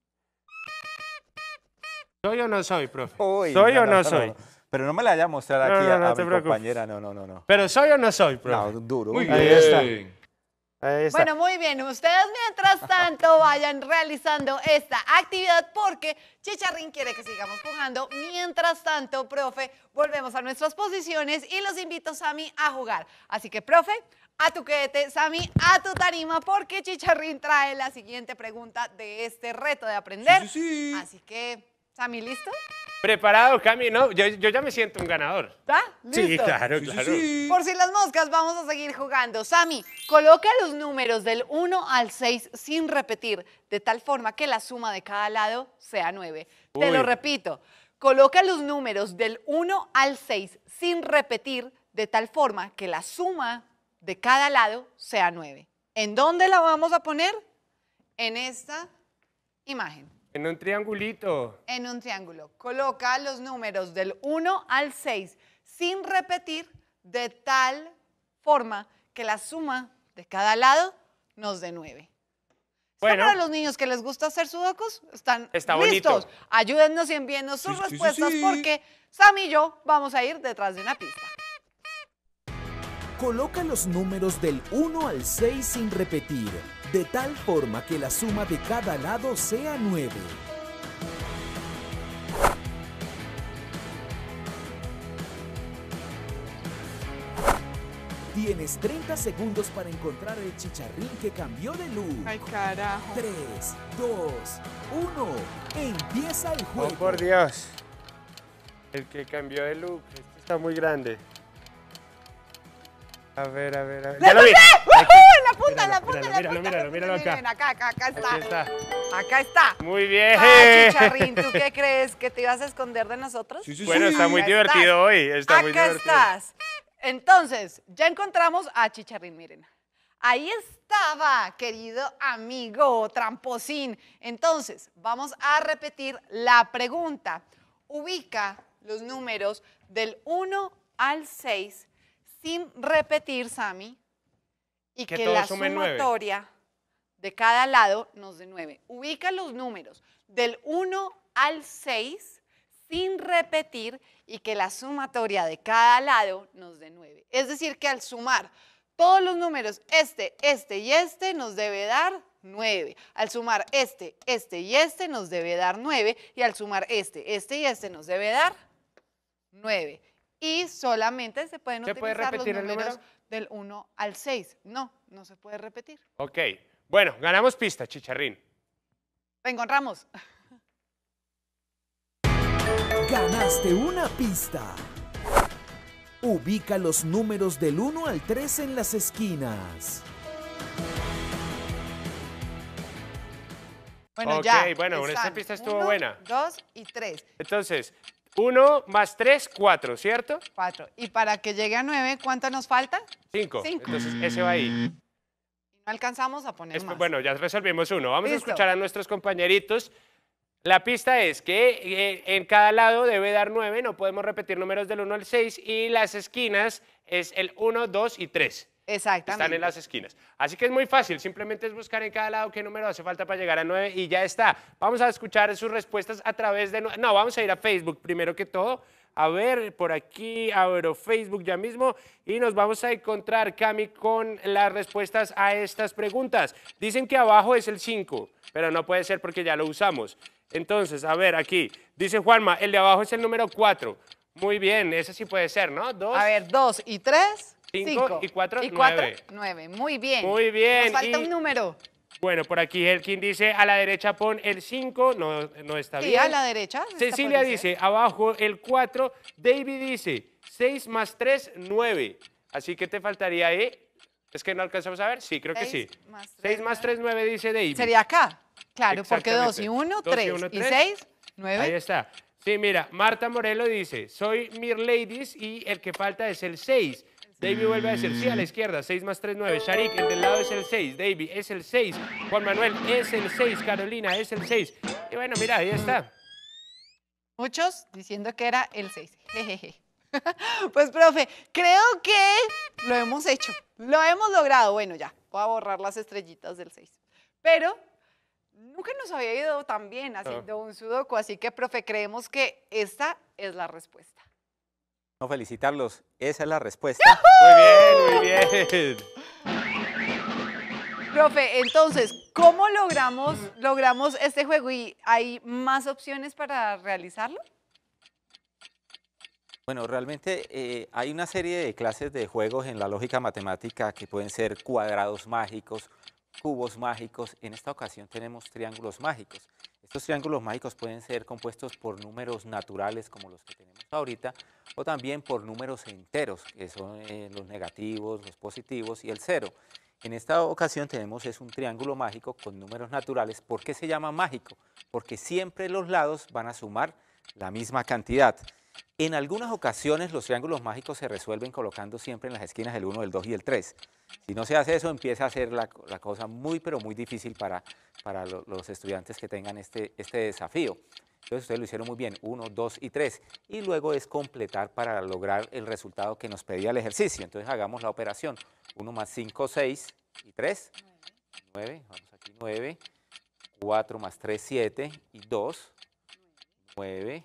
¿Soy o no soy, profe? Uy, ¿Soy o no soy? Pero no me la vaya a mostrar No, aquí no, no a te mi preocupes. compañera, no. ¿Pero soy o no soy, profe? No, duro. Muy Ahí bien. está. Ahí está. Bueno, muy bien. Ustedes mientras tanto vayan realizando esta actividad porque Chicharrín quiere que sigamos jugando. Mientras tanto, profe, volvemos a nuestras posiciones y los invito, Sammy, a jugar. Así que, profe, a tu quédate, Sammy, a tu tarima porque Chicharrín trae la siguiente pregunta de este reto de aprender. Sí. Así que, Sammy, ¿listo? ¿Preparado, Cami? No, yo ya me siento un ganador. ¿Está? Sí, ¿Listo? claro, claro. Por si las moscas, vamos a seguir jugando. Sammy, coloca los números del 1 al 6 sin repetir, de tal forma que la suma de cada lado sea 9. Te lo Uy. repito. Coloca los números del 1 al 6 sin repetir, de tal forma que la suma de cada lado sea 9. ¿En dónde la vamos a poner? En esta imagen. En un triangulito. En un triángulo. Coloca los números del 1 al 6 sin repetir, de tal forma que la suma de cada lado nos dé 9. Bueno. Para los niños que les gusta hacer sudokus, están Está listos. bonito. Ayúdennos y envíennos sus respuestas porque Sammy y yo vamos a ir detrás de una pista. Coloca los números del 1 al 6 sin repetir, de tal forma que la suma de cada lado sea 9. Tienes 30 segundos para encontrar el chicharrín que cambió de look. Ay, carajo. 3, 2, 1. Empieza el Oh, juego. por Dios. El que cambió de look. Este está muy grande. A ver. ¡Ya lo vi! La punta, Míralo, la punta, míralo, la míralo, punta. míralo acá. Miren, acá está. Aquí está. Acá está. Muy bien. Chicharrín, ¿tú qué crees? ¿Que te ibas a esconder de nosotros? Bueno, está muy Acá divertido estás. hoy. Está muy Acá divertido. estás. Entonces, ya encontramos a Chicharrín, miren. Ahí estaba, querido amigo tramposín. Entonces, vamos a repetir la pregunta. Ubica los números del 1 al 6 sin repetir, Sammy, y Que que todos la sumen 9. sumatoria de cada lado nos dé 9. Ubica los números del 1 al 6 sin repetir y que la sumatoria de cada lado nos dé 9. Es decir, que al sumar todos los números, este y este, nos debe dar 9. Al sumar este y este, nos debe dar 9. Y al sumar este y este, nos debe dar 9. Y solamente se pueden ¿Se puede utilizar los repetir el números número? del 1 al 6. No se puede repetir. Ok. Bueno, ganamos pista, Chicharrín. Lo encontramos. Ganaste una pista. Ubica los números del 1 al 3 en las esquinas. Bueno, Ok, ya. bueno, esta están. pista estuvo 1, buena. 2 y 3. Entonces, 1 más 3, 4, ¿cierto? 4. Y para que llegue a 9, ¿cuánto nos falta? 5. 5. Entonces, ese va ahí. Y no alcanzamos a poner más. Bueno, ya resolvimos uno. Vamos Listo. a escuchar a nuestros compañeritos La pista es que en cada lado debe dar 9, no podemos repetir números del 1 al 6 y las esquinas es el 1, 2 y 3. Exactamente. Están en las esquinas. Así que es muy fácil, simplemente es buscar en cada lado qué número hace falta para llegar a 9 y ya está. Vamos a escuchar sus respuestas a través de... No, vamos a ir a Facebook primero que todo. A ver, por aquí, abro Facebook ya mismo y nos vamos a encontrar, Cami, con las respuestas a estas preguntas. Dicen que abajo es el 5, pero no puede ser porque ya lo usamos. Entonces, a ver, aquí, dice Juanma, el de abajo es el número 4. Muy bien, ese sí puede ser, ¿no? 2. A ver, 2 y 3, 5 y 4, 9. Muy bien. Muy bien. Nos falta un número. Bueno, por aquí Helkin dice, a la derecha pon el 5, no está bien. Sí, a la derecha. Cecilia dice, abajo el 4. David dice, 6 más 3, 9. Así que te faltaría ¿Es que no alcanzamos a ver? Sí, creo que sí. 6 más 3, 9, dice David. Sería acá. Claro, porque 2 y 1, 3. Y 6, 9. Ahí está. Sí, mira, Marta Morelo dice, soy Mir Ladies y el que falta es el 6. David vuelve a decir, sí, a la izquierda, 6 más 3, 9. Sharik, el del lado es el 6. David es el 6. Juan Manuel es el 6. Carolina es el 6. Y bueno, mira, ahí está. Muchos diciendo que era el 6. Jejeje. Pues, profe, creo que lo hemos hecho. Lo hemos logrado. Bueno, ya, voy a borrar las estrellitas del 6. Pero nunca nos había ido tan bien haciendo un sudoku. Así que, profe, creemos que esta es la respuesta. No, felicitarlos. Esa es la respuesta. Muy bien, muy bien. Profe, entonces, ¿cómo logramos este juego? ¿Y hay más opciones para realizarlo? Bueno, realmente hay una serie de clases de juegos en la lógica matemática que pueden ser cuadrados mágicos, cubos mágicos. En esta ocasión tenemos triángulos mágicos. Estos triángulos mágicos pueden ser compuestos por números naturales como los que tenemos ahorita o también por números enteros, que son los negativos, los positivos y el 0. En esta ocasión tenemos un triángulo mágico con números naturales. ¿Por qué se llama mágico? Porque siempre los lados van a sumar la misma cantidad. En algunas ocasiones los triángulos mágicos se resuelven colocando siempre en las esquinas el 1, el 2 y el 3. Si no se hace eso, empieza a ser la cosa muy, pero muy difícil para los estudiantes que tengan este desafío. Entonces ustedes lo hicieron muy bien, 1, 2 y 3. Y luego es completar para lograr el resultado que nos pedía el ejercicio. Entonces hagamos la operación. 1 más 5, 6 y 3, 9. Vamos aquí, 9. 4 más 3, 7 y 2, 9.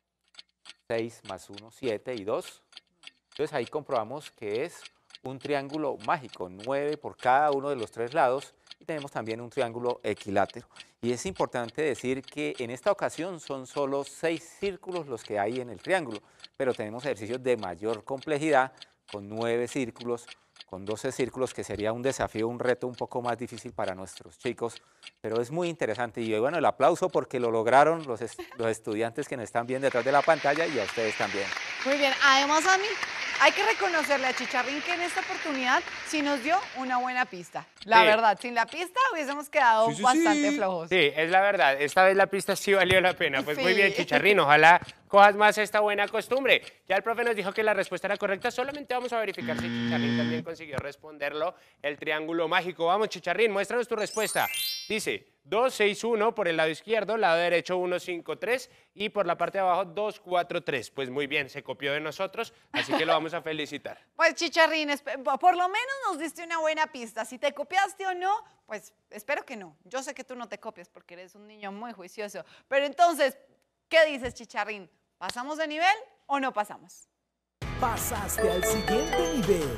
6 más 1, 7 y 2. Entonces ahí comprobamos que es un triángulo mágico, 9 por cada uno de los 3 lados y tenemos también un triángulo equilátero. Y es importante decir que en esta ocasión son solo 6 círculos los que hay en el triángulo, pero tenemos ejercicios de mayor complejidad con 9 círculos, con 12 círculos, que sería un desafío, un reto un poco más difícil para nuestros chicos, pero es muy interesante. Y bueno, el aplauso porque lo lograron los estudiantes que nos están viendo detrás de la pantalla y a ustedes también. Muy bien, además a mí hay que reconocerle a Chicharrín que en esta oportunidad sí nos dio una buena pista. La verdad, sin la pista hubiésemos quedado bastante flojos. Sí, es la verdad, esta vez la pista sí valió la pena. Pues muy bien, Chicharrín, ojalá cojas más esta buena costumbre. Ya el profe nos dijo que la respuesta era correcta, solamente vamos a verificar si Chicharrín también consiguió responderlo, el triángulo mágico. Vamos, Chicharrín, muéstranos tu respuesta. Dice 2, 6, 1 por el lado izquierdo, lado derecho 1, 5, 3 y por la parte de abajo 2, 4, 3. Pues muy bien, se copió de nosotros, así que lo vamos a felicitar. Pues Chicharrín, por lo menos nos diste una buena pista. Si te copiaste o no, pues espero que no. Yo sé que tú no te copias porque eres un niño muy juicioso. Pero entonces, ¿qué dices, Chicharrín? ¿Pasamos de nivel o no pasamos? Pasaste al siguiente nivel.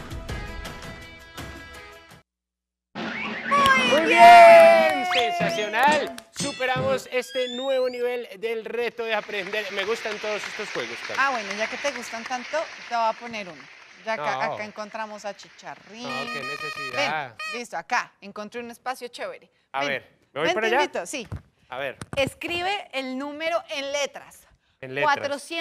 ¡Muy bien! ¡Sensacional! Superamos este nuevo nivel del reto de aprender. Me gustan todos estos juegos, Carlos. Ah, bueno, ya que te gustan tanto, te voy a poner uno. Ya acá encontramos a Chicharrín. No, qué necesidad. Ven, listo, acá encontré un espacio chévere. A ver, ¿me voy ven, para te allá? invito, sí. A ver. Escribe el número en letras. En letras.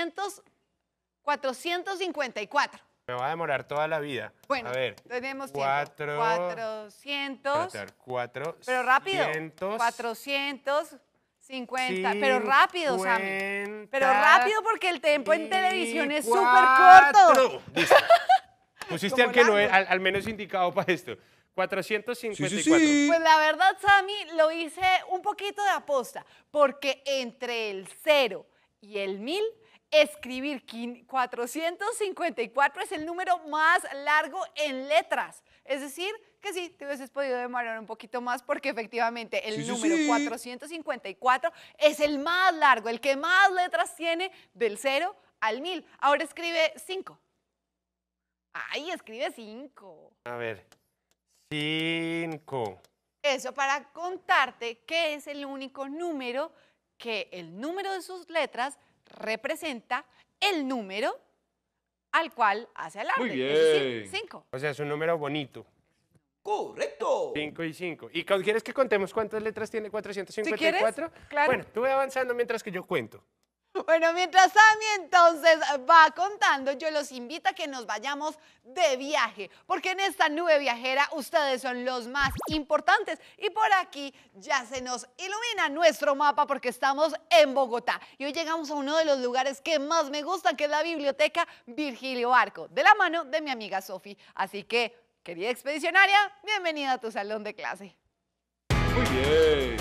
454. Me va a demorar toda la vida. Bueno, a ver. tenemos tiempo. 400. Pero rápido. 450. Pero rápido, Sammy. Pero rápido porque el tiempo en televisión es súper corto. Listo. Pusiste al menos indicado para esto. 454. Pues la verdad, Sammy, lo hice un poquito de aposta, porque entre el 0 y el 1000, escribir 454 es el número más largo en letras. Es decir, que sí, te hubieses podido demorar un poquito más porque efectivamente el número 454 es el más largo, el que más letras tiene del 0 al 1000. Ahora escribe 5. Ay, escribe 5. A ver, 5. Eso para contarte que es el único número que el número de sus letras representa el número al cual hace alarde. Muy bien. Es decir, 5. O sea, es un número bonito. ¡Correcto! 5 y 5. ¿Y quieres que contemos cuántas letras tiene 454? ¿Si quieres? Claro. Bueno, tú ve avanzando mientras que yo cuento. Bueno, mientras Sammy entonces va contando, yo los invito a que nos vayamos de viaje, porque en esta nube viajera ustedes son los más importantes. Y por aquí ya se nos ilumina nuestro mapa porque estamos en Bogotá. Y hoy llegamos a uno de los lugares que más me gustan, que es la Biblioteca Virgilio Barco, de la mano de mi amiga Sofi. Así que, querida expedicionaria, bienvenida a tu salón de clase. Muy bien.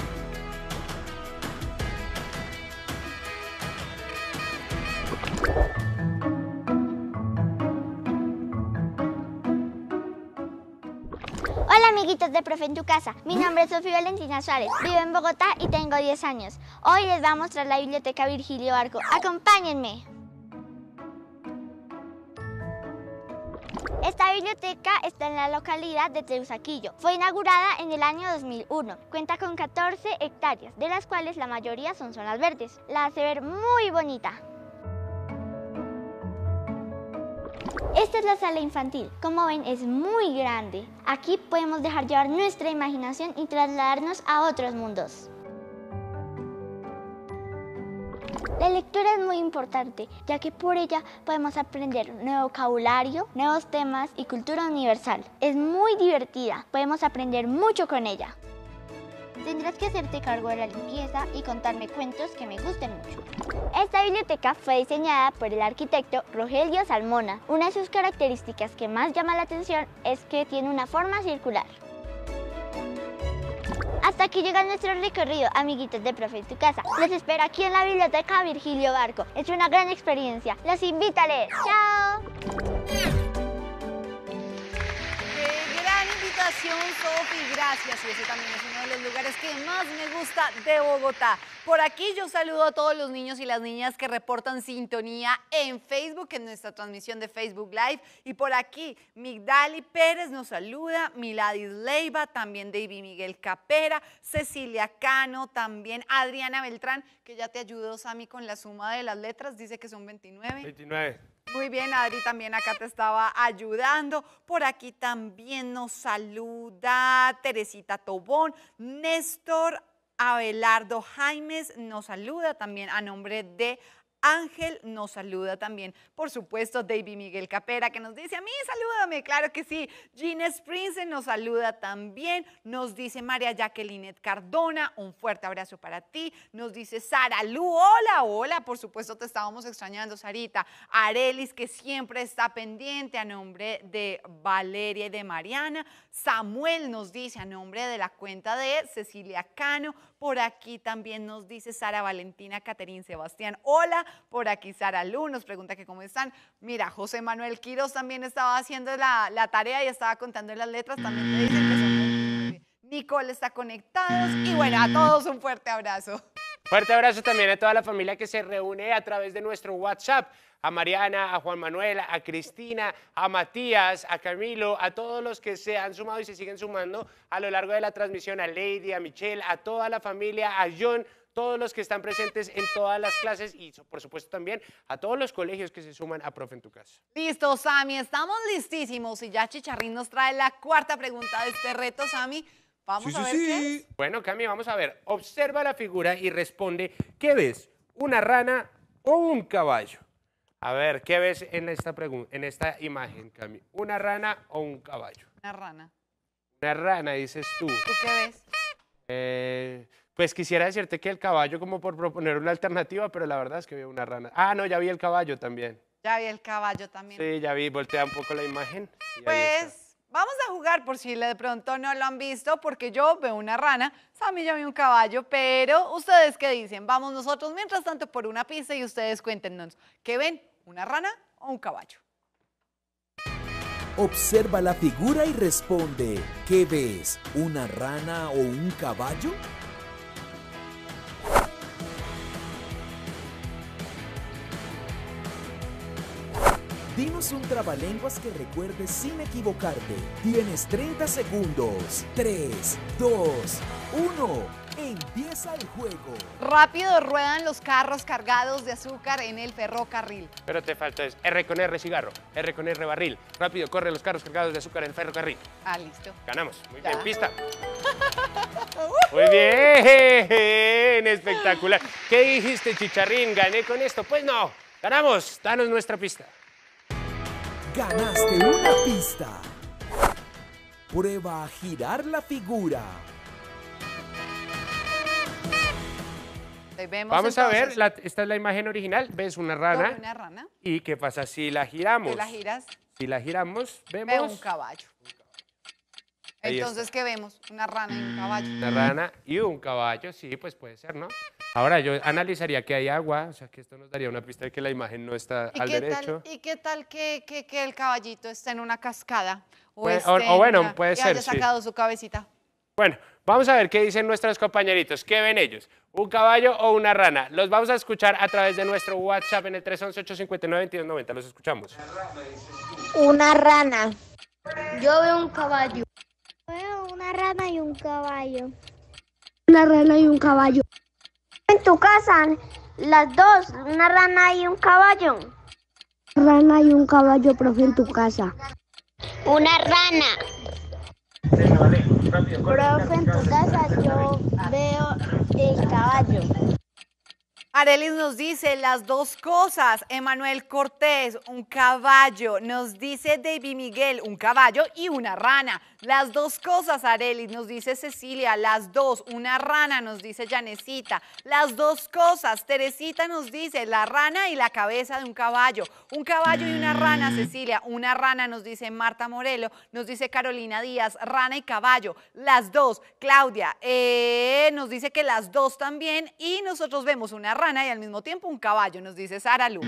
Hola amiguitos de Profe en tu casa, mi nombre es Sofía Valentina Suárez, vivo en Bogotá y tengo 10 años. Hoy les voy a mostrar la Biblioteca Virgilio Barco, acompáñenme. Esta biblioteca está en la localidad de Teusaquillo. Fue inaugurada en el año 2001. Cuenta con 14 hectáreas, de las cuales la mayoría son zonas verdes. La hace ver muy bonita. Esta es la sala infantil. Como ven, es muy grande. Aquí podemos dejar llevar nuestra imaginación y trasladarnos a otros mundos. La lectura es muy importante, ya que por ella podemos aprender nuevo vocabulario, nuevos temas y cultura universal. Es muy divertida, podemos aprender mucho con ella. Tendrás que hacerte cargo de la limpieza y contarme cuentos que me gusten mucho. Esta biblioteca fue diseñada por el arquitecto Rogelio Salmona. Una de sus características que más llama la atención es que tiene una forma circular. Hasta aquí llega nuestro recorrido, amiguitos de Profe en tu casa. Los espero aquí en la Biblioteca Virgilio Barco. Es una gran experiencia. Los invito a leer. ¡Chao! Sofi, gracias. Y ese también es uno de los lugares que más me gusta de Bogotá. Por aquí yo saludo a todos los niños y las niñas que reportan sintonía en Facebook, en nuestra transmisión de Facebook Live. Y por aquí Migdali Pérez nos saluda, Miladis Leiva, también David Miguel Capera, Cecilia Cano, también Adriana Beltrán, que ya te ayudó, Sammy, con la suma de las letras, dice que son 29. 29. Muy bien, Adri, también acá te estaba ayudando. Por aquí también nos saluda Teresita Tobón, Néstor Abelardo Jaimes nos saluda también a nombre de Ángel, nos saluda también, por supuesto, David Miguel Capera, que nos dice, a mí salúdame, claro que sí. Gines Prince nos saluda también, nos dice María Jacqueline Cardona, un fuerte abrazo para ti. Nos dice Sara Lu, hola, hola, por supuesto te estábamos extrañando, Sarita. Arelis, que siempre está pendiente, a nombre de Valeria y de Mariana. Samuel nos dice a nombre de la cuenta de Cecilia Cano. Por aquí también nos dice Sara Valentina Caterín Sebastián, hola. Por aquí Sara Lu nos pregunta que cómo están. Mira, José Manuel Quiroz también estaba haciendo la tarea y estaba contando las letras, también te dicen que son 29. Nicole está conectados y bueno, a todos un fuerte abrazo. Fuerte abrazo también a toda la familia que se reúne a través de nuestro WhatsApp. A Mariana, a Juan Manuel, a Cristina, a Matías, a Camilo, a todos los que se han sumado y se siguen sumando a lo largo de la transmisión, a Lady, a Michelle, a toda la familia, a John, todos los que están presentes en todas las clases y por supuesto también a todos los colegios que se suman a Profe en tu casa. Listo, Sammy, estamos listísimos y ya Chicharrín nos trae la cuarta pregunta de este reto, Sammy. Vamos a ver qué es. Bueno, Cami, vamos a ver. Observa la figura y responde, ¿qué ves? ¿Una rana o un caballo? A ver, ¿qué ves en esta imagen, Cami? ¿Una rana o un caballo? Una rana. Una rana, dices tú. ¿Tú qué ves? Pues quisiera decirte que el caballo, como por proponer una alternativa, pero la verdad es que veo una rana. Ah, no, ya vi el caballo también. Ya vi el caballo también. Sí, ya vi, voltea un poco la imagen. Pues vamos a jugar por si de pronto no lo han visto, porque yo veo una rana, Sammy ya ve un caballo, pero ¿ustedes qué dicen? Vamos nosotros mientras tanto por una pista y ustedes cuéntenos, ¿qué ven? ¿Una rana o un caballo? Observa la figura y responde. ¿Qué ves? ¿Una rana o un caballo? Dinos un trabalenguas que recuerdes sin equivocarte. Tienes 30 segundos. 3, 2, 1. Empieza el juego. Rápido ruedan los carros cargados de azúcar en el ferrocarril. Pero te falta es R con R cigarro, R con R barril. Rápido, corren los carros cargados de azúcar en el ferrocarril. Ah, listo. Ganamos. Muy Ya. bien, pista. Muy bien, espectacular. ¿Qué dijiste, Chicharrín? ¿Gané con esto? Pues no, ganamos. Danos nuestra pista. Ganaste una pista. Prueba a girar la figura. Ahí vemos Vamos a ver, entonces. esta es la imagen original. ¿Ves una rana? Una rana. ¿Y qué pasa si la giramos? ¿Tú la giras? Si la giramos, Veo vemos un caballo. Ahí Entonces, está. ¿qué vemos? Una rana y un caballo. una rana y un caballo. Sí, pues puede ser, ¿no? Ahora yo analizaría que hay agua, o sea que esto nos daría una pista de que la imagen no está al derecho. ¿Y qué tal que el caballito esté en una cascada? O, Pues, esté o en bueno, una- puede y ser, haya sí. sacado su cabecita. Bueno, vamos a ver qué dicen nuestros compañeritos. ¿Qué ven ellos? ¿Un caballo o una rana? Los vamos a escuchar a través de nuestro WhatsApp en el 311-859-2290. Los escuchamos. Una rana. Yo veo un caballo. Veo una rana y un caballo. Una rana y un caballo. En tu casa, las dos, una rana y un caballo. Rana y un caballo, profe, en tu casa. Una rana. Profe, en tu casa yo veo el caballo. Arelis nos dice las dos cosas. Emanuel Cortés, un caballo. Nos dice David Miguel, un caballo y una rana. Las dos cosas, Arelis, nos dice Cecilia, las dos. Una rana, nos dice Janecita. Las dos cosas, Teresita nos dice la rana y la cabeza de un caballo. Un caballo y una rana, Cecilia. Una rana, nos dice Marta Morelo. Nos dice Carolina Díaz, rana y caballo. Las dos. Claudia nos dice que las dos también. Y nosotros vemos una rana y al mismo tiempo un caballo, nos dice Sara Lu.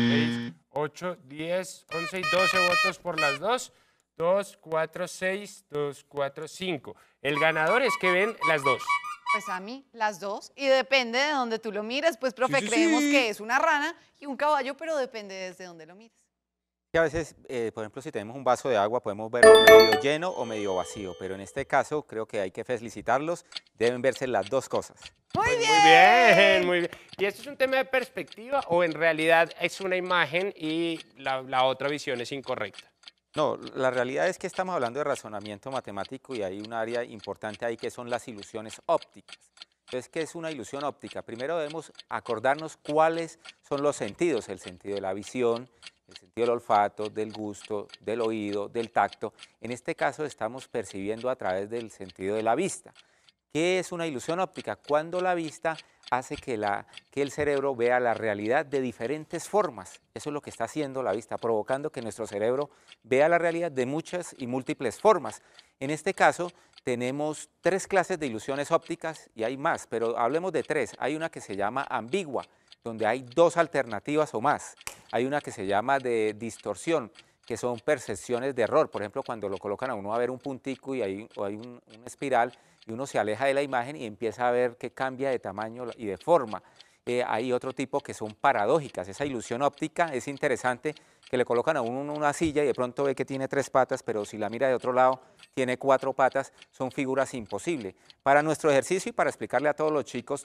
6, 8, 10, 11 y 12 votos por las dos. 2, 4, 6, 2, 4, 5. El ganador es que ven las dos. Pues a mí, las dos. Y depende de donde tú lo mires, pues profe, Sí, sí, creemos sí. que es una rana y un caballo, pero depende desde donde lo mires. Y a veces, por ejemplo, si tenemos un vaso de agua, podemos verlo medio lleno o medio vacío, pero en este caso creo que hay que felicitarlos, deben verse las dos cosas. Muy bien. Muy bien, muy bien. ¿Y esto es un tema de perspectiva o en realidad es una imagen y la otra visión es incorrecta? No, la realidad es que estamos hablando de razonamiento matemático y hay un área importante ahí que son las ilusiones ópticas. Entonces, ¿qué es una ilusión óptica? Primero debemos acordarnos cuáles son los sentidos, el sentido de la visión, el sentido del olfato, del gusto, del oído, del tacto. En este caso estamos percibiendo a través del sentido de la vista. ¿Qué es una ilusión óptica? Cuando la vista hace que el cerebro vea la realidad de diferentes formas. Eso es lo que está haciendo la vista, provocando que nuestro cerebro vea la realidad de muchas y múltiples formas. En este caso tenemos 3 clases de ilusiones ópticas y hay más, pero hablemos de 3. Hay una que se llama ambigua, donde hay 2 alternativas o más. Hay una que se llama de distorsión, que son percepciones de error. Por ejemplo, cuando lo colocan a uno a ver un puntico y hay una espiral y uno se aleja de la imagen y empieza a ver que cambia de tamaño y de forma. Hay otro tipo que son paradójicas. Esa ilusión óptica es interesante, que le colocan a uno una silla y de pronto ve que tiene 3 patas, pero si la mira de otro lado tiene 4 patas, son figuras imposibles. Para nuestro ejercicio y para explicarle a todos los chicos,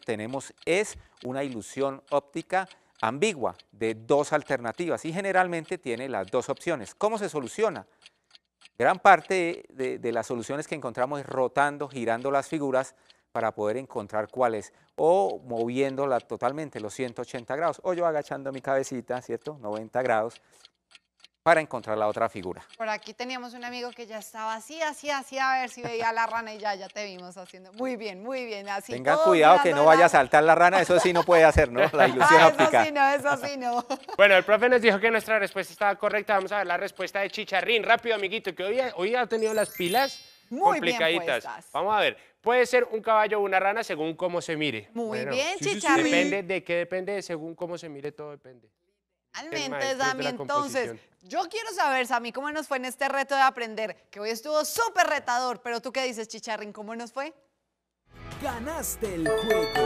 es una ilusión óptica ambigua de 2 alternativas y generalmente tiene las 2 opciones. ¿Cómo se soluciona? Gran parte de las soluciones que encontramos es rotando, girando las figuras para poder encontrar cuál es, o moviéndola totalmente los 180 grados, o yo agachando mi cabecita, ¿cierto? 90 grados, para encontrar la otra figura. Por aquí teníamos un amigo que ya estaba así, a ver si veía la rana y ya te vimos haciendo. Muy bien, así. Tenga cuidado que no vaya a saltar la rana, eso sí no puede hacer, ¿no? La ilusión óptica. Eso sí no. Bueno, el profe nos dijo que nuestra respuesta estaba correcta. Vamos a ver la respuesta de Chicharrín. Rápido, amiguito, que hoy ha tenido las pilas muy complicaditas. Vamos a ver. Puede ser un caballo o una rana según cómo se mire. Muy bien, Chicharrín. Depende de qué depende, según cómo se mire, todo depende. Realmente, Sammy, entonces, yo quiero saber, Sammy, cómo nos fue en este reto de aprender, que hoy estuvo súper retador, pero ¿tú qué dices, Chicharrín? ¿Cómo nos fue? Ganaste el juego.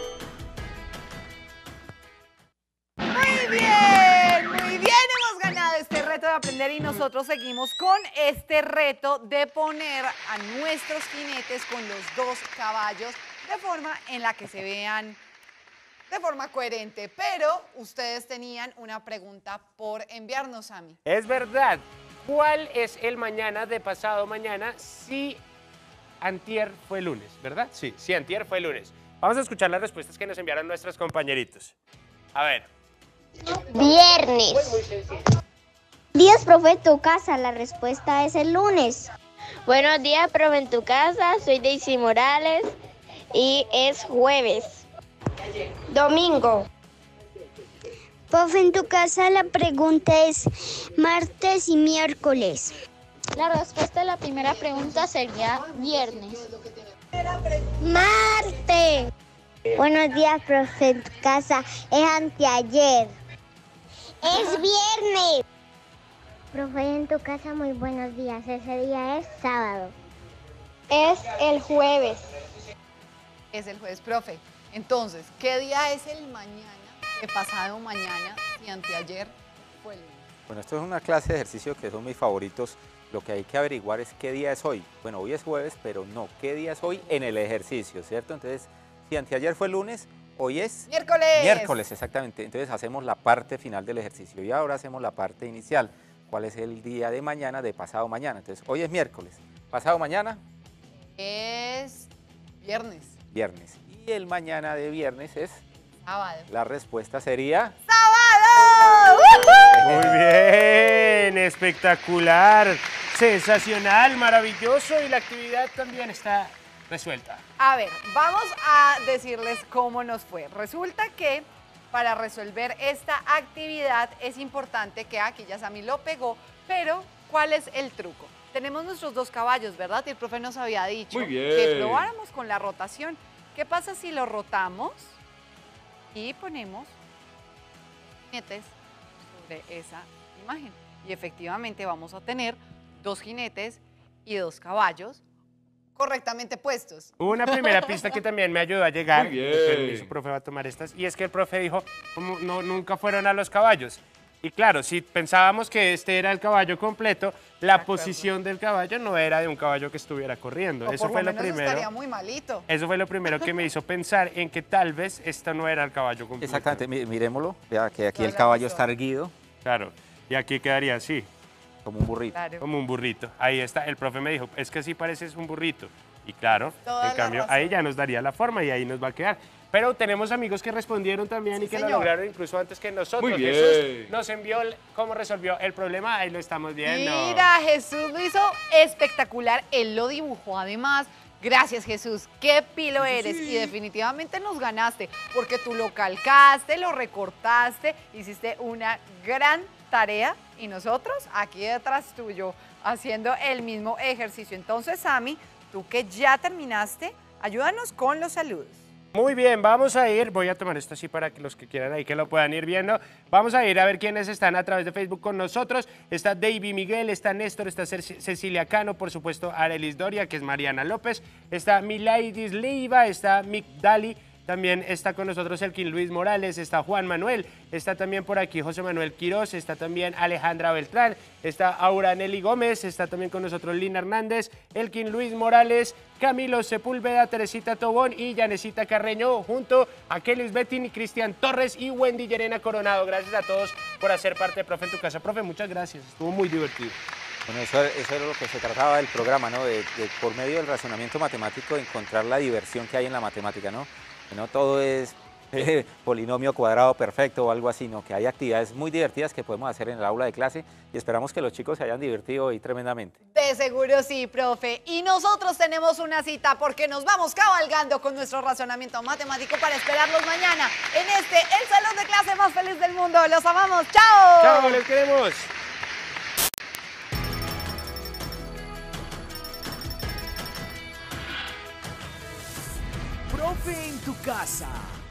Muy bien, hemos ganado este reto de aprender y nosotros seguimos con este reto de poner a nuestros jinetes con los dos caballos de forma en la que se vean de forma coherente, pero ustedes tenían una pregunta por enviarnos, a mí. Es verdad. ¿Cuál es el mañana de pasado mañana si antier fue lunes, verdad? Sí, si antier fue lunes. Vamos a escuchar las respuestas que nos enviaron nuestros compañeritos. A ver. Viernes. Muy sencillo. Días, profe, en tu casa. La respuesta es el lunes. Buenos días, profe, en tu casa. Soy Daisy Morales y es jueves. Domingo. Profe, en tu casa la pregunta es martes y miércoles. La respuesta a la primera pregunta sería viernes. Martes. Buenos días, profe, en tu casa es anteayer. Es viernes. Profe, en tu casa muy buenos días. Ese día es sábado. Es el jueves. Es el jueves, profe. Entonces, ¿qué día es el mañana, de pasado mañana, si anteayer fue el lunes? Bueno, esto es una clase de ejercicio que son mis favoritos. Lo que hay que averiguar es qué día es hoy. Bueno, hoy es jueves, pero no, qué día es hoy en el ejercicio, ¿cierto? Entonces, si anteayer fue lunes, hoy es... ¡Miércoles! Miércoles, exactamente. Entonces hacemos la parte final del ejercicio y ahora hacemos la parte inicial. ¿Cuál es el día de mañana, de pasado mañana? Entonces, hoy es miércoles. ¿Pasado mañana? Es viernes. Viernes. Y el mañana de viernes es... Sábado. La respuesta sería... ¡Sábado! Muy bien, espectacular, sensacional, maravilloso y la actividad también está resuelta. A ver, vamos a decirles cómo nos fue. Resulta que para resolver esta actividad es importante que aquí ya Sammy lo pegó, pero ¿cuál es el truco? Tenemos nuestros dos caballos, ¿verdad? Y el profe nos había dicho que probáramos con la rotación. ¿Qué pasa si lo rotamos y ponemos jinetes sobre esa imagen? Y efectivamente vamos a tener dos jinetes y dos caballos correctamente puestos. Hubo una primera pista que también me ayudó a llegar. Muy bien. Permiso, profe, va a tomar estas. Y es que el profe dijo, como nunca fueron a los caballos. Y claro, si pensábamos que este era el caballo completo, la posición del caballo no era de un caballo que estuviera corriendo. Eso fue lo primero. Estaría muy malito. Eso fue lo primero que me hizo pensar en que tal vez esto no era el caballo completo. Exactamente, miremoslo, vea que aquí el caballo está erguido. Claro, y aquí quedaría así. Como un burrito. Claro. Como un burrito. Ahí está, el profe me dijo, es que así pareces un burrito. Y claro, Toda en cambio, ahí ya nos daría la forma y ahí nos va a quedar. Pero tenemos amigos que respondieron también y que lo lograron incluso antes que nosotros. Muy bien. Jesús nos envió cómo resolvió el problema, ahí lo estamos viendo. Mira, Jesús lo hizo espectacular, él lo dibujó además. Gracias, Jesús, qué pilo eres y definitivamente nos ganaste porque tú lo calcaste, lo recortaste, hiciste una gran tarea y nosotros aquí detrás tuyo haciendo el mismo ejercicio. Entonces, Sammy, tú que ya terminaste, ayúdanos con los saludos. Muy bien, vamos a ir, voy a tomar esto así para que los que quieran ahí que lo puedan ir viendo. Vamos a ir a ver quiénes están a través de Facebook con nosotros. Está David Miguel, está Néstor, está Cecilia Cano, por supuesto Arelis Doria, que es Mariana López, está Milaidis Leiva, está Mick Dali, también está con nosotros Elkin Luis Morales, está Juan Manuel, está también por aquí José Manuel Quirós, está también Alejandra Beltrán, está Aura Nelly Gómez, está también con nosotros Lina Hernández, Elkin Luis Morales, Camilo Sepúlveda, Teresita Tobón y Yanecita Carreño, junto a Kelis Bettin y Cristian Torres y Wendy Llerena Coronado. Gracias a todos por hacer parte de Profe en tu Casa. Profe, muchas gracias, estuvo muy divertido. Bueno, eso era lo que se trataba del programa, ¿no? De por medio del razonamiento matemático encontrar la diversión que hay en la matemática, ¿no? Que no todo es polinomio cuadrado perfecto o algo así, no, que hay actividades muy divertidas que podemos hacer en el aula de clase y esperamos que los chicos se hayan divertido hoy tremendamente. De seguro sí, profe. Y nosotros tenemos una cita porque nos vamos cabalgando con nuestro razonamiento matemático para esperarlos mañana en el salón de clase más feliz del mundo. ¡Los amamos! ¡Chao! ¡Chao, les queremos! Profe en tu casa.